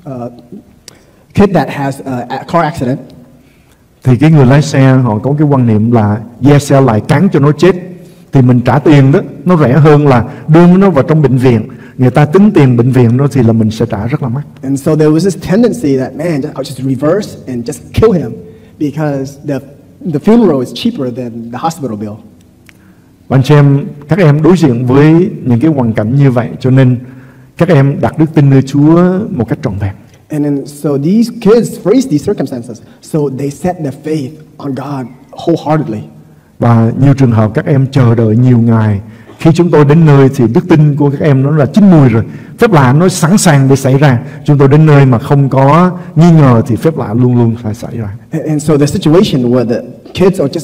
kid that has a car accident. Thì cái người lái xe họ có cái quan niệm là ve xe lại cán cho nó chết, thì mình trả tiền đó, nó rẻ hơn là đưa nó vào trong bệnh viện. Người ta tính tiền bệnh viện đó thì là mình sẽ trả rất là mắc. And so there was this tendency that I'll just reverse and just kill him because the funeral is cheaper than the hospital bill. Và anh chị em, các em đối diện với những cái hoàn cảnh như vậy, cho nên các em đặt đức tin nơi Chúa một cách trọn vẹn. And then, so these kids face these circumstances, so they set their faith on God wholeheartedly. Và nhiều trường hợp các em chờ đợi nhiều ngày. Khi chúng tôi đến nơi thì đức tin của các em nó là chín mùi rồi. Phép lạ nó sẵn sàng để xảy ra. Chúng tôi đến nơi mà không có nghi ngờ thì phép lạ luôn luôn phải xảy ra. And so the situation where the kids are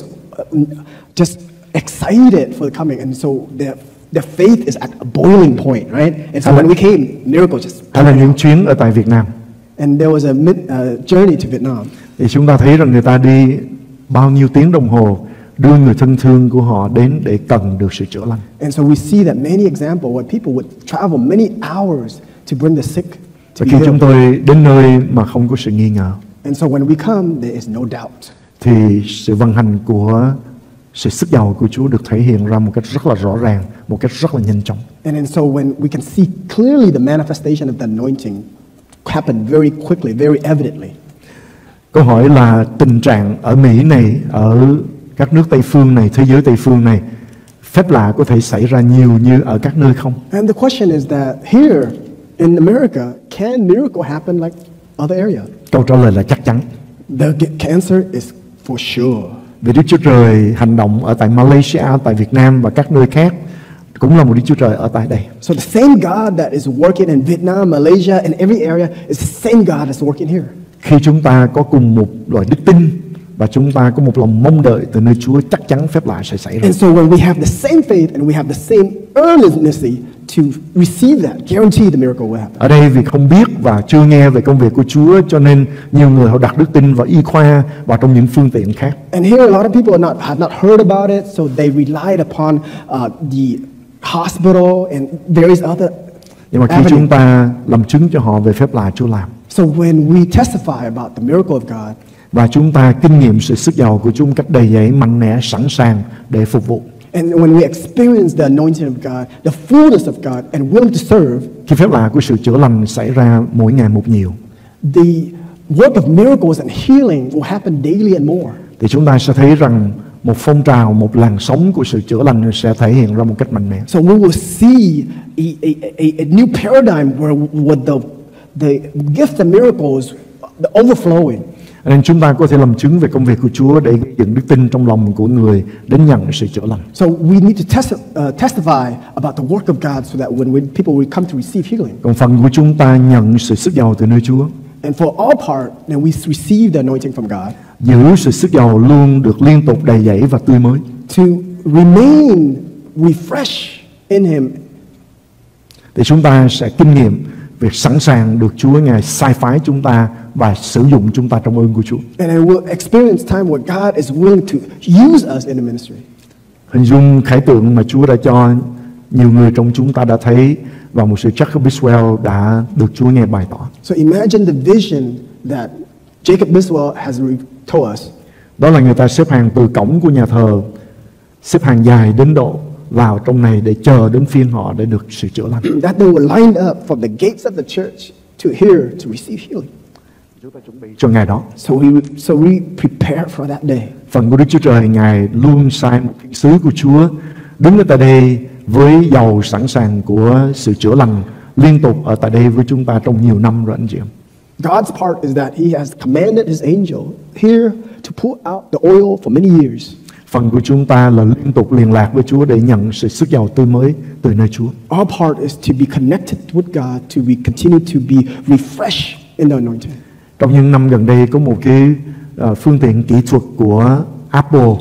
just excited for the coming, and so their faith is at a boiling point, right? And so when we came, miracle just. Hay là những chuyến ở tại Việt Nam. And there was a journey to Vietnam. Thì chúng ta thấy rằng người ta đi bao nhiêu tiếng đồng hồ đưa người thân thương của họ đến để cần được sự chữa lành. And so we see that many examples where people would travel many hours to bring the sick to Và be khi healed. chúng tôi đến nơi mà không có sự nghi ngờ, And so when we come, there is no doubt. thì sự vận hành của sự sức giàu của Chúa được thể hiện ra một cách rất là rõ ràng, một cách rất là nhanh chóng. And then so when we can see clearly the manifestation of the anointing happen very quickly, very evidently. Câu hỏi là tình trạng ở Mỹ này, ở các nước Tây phương này, thế giới Tây phương này, phép lạ có thể xảy ra nhiều như ở các nơi không? And the question is that here in America, can miracle happen like other areas? Câu trả lời là chắc chắn. The answer is for sure. Vì Đức Chúa Trời hành động ở tại Malaysia, tại Việt Nam và các nơi khác cũng là một Đức Chúa Trời ở tại đây. So the same God that is working in Vietnam, Malaysia, and every area is the same God that's working here. Khi chúng ta có cùng một loại đức tin và chúng ta có một lòng mong đợi từ nơi Chúa, chắc chắn phép lạ sẽ xảy ra. And so when we have the same faith and we have the same earnestness to receive that, guarantee the miracle will happen. Ở đây vì không biết và chưa nghe về công việc của Chúa, cho nên nhiều người họ đặt đức tin vào y khoa và trong những phương tiện khác. And here a lot of people have not heard about it, so they relied upon the hospital and various other. Nhưng mà khi chúng ta làm chứng cho họ về phép lạ Chúa làm, So when we testify about the miracle of God, và chúng ta kinh nghiệm sự sức giàu của Chúa một cách đầy dẫy, mạnh mẽ, sẵn sàng để phục vụ, and when we experience the anointing of God, the fullness of God, and willing to serve, khi phép lạ của sự chữa lành xảy ra mỗi ngày một nhiều, the work of miracles and healing will happen daily and more. thì chúng ta sẽ thấy rằng một phong trào, một làn sóng của sự chữa lành sẽ thể hiện ra một cách mạnh mẽ. So we will see a new paradigm where the gifts and miracles, the overflowing. Nên chúng ta có thể làm chứng về công việc của Chúa để gây dựng đức tin trong lòng của người đến nhận sự chữa lành. So we need to testify about the work of God so that when people will come to receive healing. Còn phần của chúng ta nhận sự sức giàu từ nơi Chúa. And for our part, then we receive the anointing from God. Giữ sự sức giàu luôn được liên tục đầy dẫy và tươi mới. To remain refreshed in Him. Thì chúng ta sẽ kinh nghiệm việc sẵn sàng được Chúa Ngài sai phái chúng ta và sử dụng chúng ta trong ơn của Chúa. And I will experience time where God is willing to use us in the ministry. Hình dung khải tượng mà Chúa đã cho nhiều người trong chúng ta đã thấy và một sự Jacob Biswell đã được Chúa nghe bày tỏ. So imagine the vision that Jacob Biswell has told us. Đó là người ta xếp hàng từ cổng của nhà thờ, xếp hàng dài đến độ vào trong này để chờ đến phiên họ để được sự chữa lành. That they were lined up from the gates of the church to here to receive healing. Chúng ta chuẩn bị cho ngày đó. So we prepare for that day. Phần của Đức Chúa Trời, Ngài luôn sai một thiên sứ của Chúa đứng ở tại đây với dầu sẵn sàng của sự chữa lành liên tục ở tại đây với chúng ta trong nhiều năm rồi anh chị em. God's part is that He has commanded His angel here to pour out the oil for many years. Phần của chúng ta là liên tục liên lạc với Chúa để nhận sự sức giàu tươi mới từ nơi Chúa. Our part is to be connected with God, to be continue to be refreshed in the anointing. Trong những năm gần đây có một cái phương tiện kỹ thuật của Apple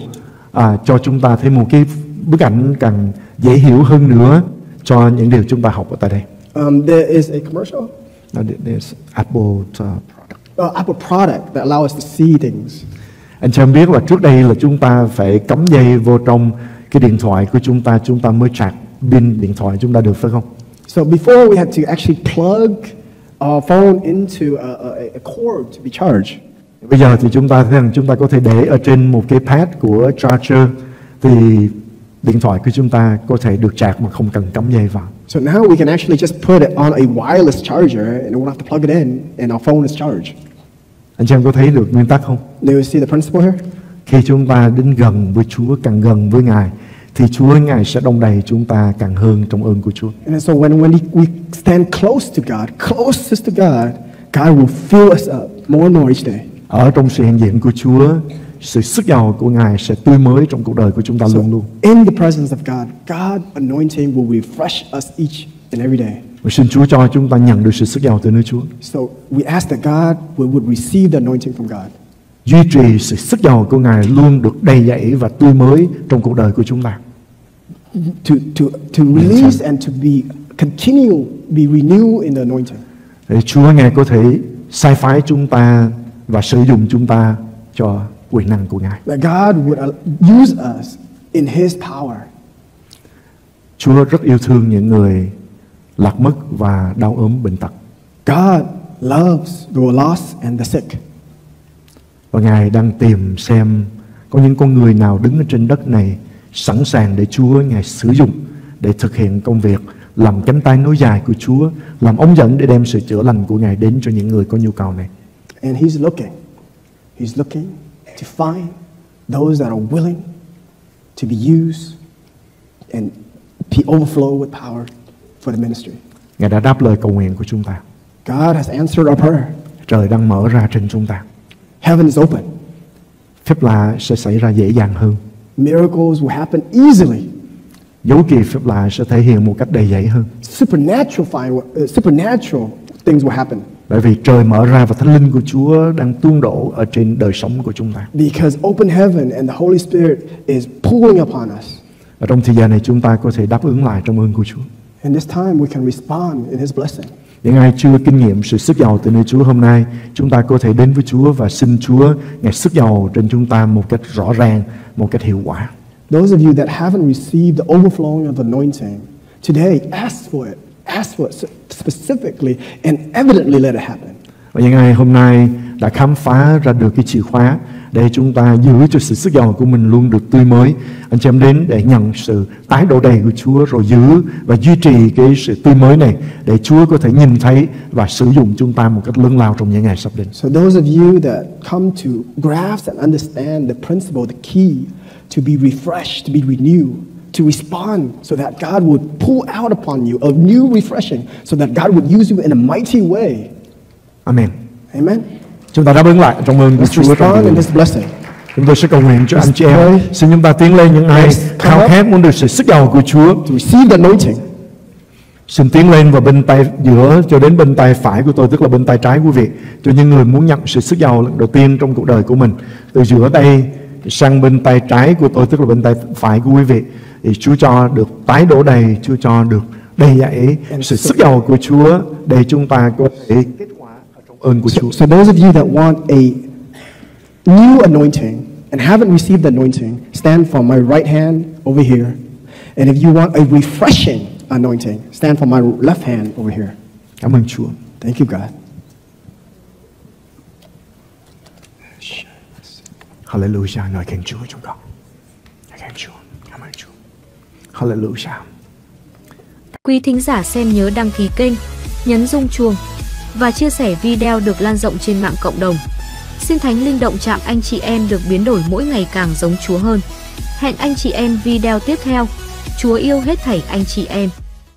cho chúng ta thấy một cái bức ảnh càng dễ hiểu hơn nữa cho những điều chúng ta học ở tại đây. There is a commercial. There's Apple product. Apple product that allow us to see things. Anh cho em biết là trước đây là chúng ta phải cắm dây vô trong cái điện thoại của chúng ta mới sạc pin điện thoại chúng ta được, phải không? So before we had to actually plug our phone into a cord to be charged. Bây giờ thì chúng ta thấy rằng chúng ta có thể để ở trên một cái pad của charger thì điện thoại của chúng ta có thể được sạc mà không cần cắm dây vào. So now we can actually just put it on a wireless charger and we don't have to plug it in and our phone is charged. Anh chị em có thấy được nguyên tắc không? Do you see the principle here? Khi chúng ta đến gần với Chúa, càng gần với Ngài thì Chúa Ngài sẽ đong đầy chúng ta càng hơn trong ơn của Chúa. And so when we stand close to God, closest to God, God will fill us up more and more each day. Ở trong sự hiện diện của Chúa, sự sức giàu của Ngài sẽ tươi mới trong cuộc đời của chúng ta luôn luôn. In the presence of God, God's anointing will refresh us each and every day. Và xin Chúa cho chúng ta nhận được sự sức giàu từ nơi Chúa. So we ask that God would receive the anointing from God. Duy trì sự sức giàu của Ngài luôn được đầy dẫy và tươi mới trong cuộc đời của chúng ta. To release and to continue be renewed in the anointing. Để Chúa Ngài có thể sai phái chúng ta và sử dụng chúng ta cho quyền năng của Ngài. That God would use us in His power. Chúa rất yêu thương những người lạc mất và đau ốm bệnh tật. God loves the lost and the sick. Và Ngài đang tìm xem có những con người nào đứng ở trên đất này sẵn sàng để Chúa Ngài sử dụng để thực hiện công việc làm cánh tay nối dài của Chúa, làm ống dẫn để đem sự chữa lành của Ngài đến cho những người có nhu cầu này. And He's looking to find those that are willing to be used and be overflow with power for the ministry. Ngài đã đáp lời cầu nguyện của chúng ta. God has answered our prayer. Trời đang mở ra trên chúng ta. Heaven is open. Phép lạ sẽ xảy ra dễ dàng hơn. Miracles will happen easily. Dấu kỳ phép lạ sẽ thể hiện một cách đầy dẫy hơn. Supernatural things will happen. Bởi vì trời mở ra và Thánh Linh của Chúa đang tuôn đổ ở trên đời sống của chúng ta. Because open heaven and the Holy Spirit is pulling upon us. Ở trong thời gian này chúng ta có thể đáp ứng lại trong ơn của Chúa. And this time we can respond in His blessing. Những ai chưa kinh nghiệm sự sức giàu từ nơi Chúa hôm nay, chúng ta có thể đến với Chúa và xin Chúa Ngài sức giàu trên chúng ta một cách rõ ràng, một cách hiệu quả. Those of you that haven't received the overflowing of the anointing, today ask for it specifically and evidently let it happen. Và những ai hôm nay đã khám phá ra được cái chìa khóa để chúng ta giữ cho sự sức giàu của mình luôn được tươi mới. Anh chị em đến để nhận sự tái đổ đầy của Chúa, rồi giữ và duy trì cái sự tươi mới này để Chúa có thể nhìn thấy và sử dụng chúng ta một cách lớn lao trong những ngày sắp đến. So those of you that come to grasp and understand the principle, the key to be refreshed, to be renewed, to respond so that God would pull out upon you a new refreshing, so that God would use you in a mighty way. Amen. Amen. Chúng ta đáp ứng lại trong ơn của Let's Chúa trong respond điều in này. this blessing. Chúng tôi sẽ cầu nguyện cho anh chị em. Xin chúng ta tiến lên, những ai khao khát muốn được sự sức giàu của Chúa, To receive the anointing. xin tiến lên vào bên tay giữa cho đến bên tay phải của tôi, tức là bên tay trái quý vị. Cho những người muốn nhận sự sức giàu lần đầu tiên trong cuộc đời của mình, từ giữa tay sang bên tay trái của tôi, tức là bên tay phải của quý vị, thì Chúa cho được tái đổ đầy, Chúa cho được đầy dẫy sự sức giàu của Chúa để chúng ta có thể kết quả ở trong ơn của Chúa. So those of you that want a new anointing and haven't received the anointing, stand for my right hand over here. And if you want a refreshing anointing, stand for my left hand over here. Cảm ơn Chúa. Thank you, God. Hallelujah, ngợi khen Chúa chúng con. Ngợi khen Chúa. Cảm ơn Chúa. Hallelujah. Quý thính giả xem nhớ đăng ký kênh, nhấn rung chuông và chia sẻ video được lan rộng trên mạng cộng đồng. Xin Thánh Linh động chạm anh chị em được biến đổi mỗi ngày càng giống Chúa hơn. Hẹn anh chị em video tiếp theo. Chúa yêu hết thảy anh chị em.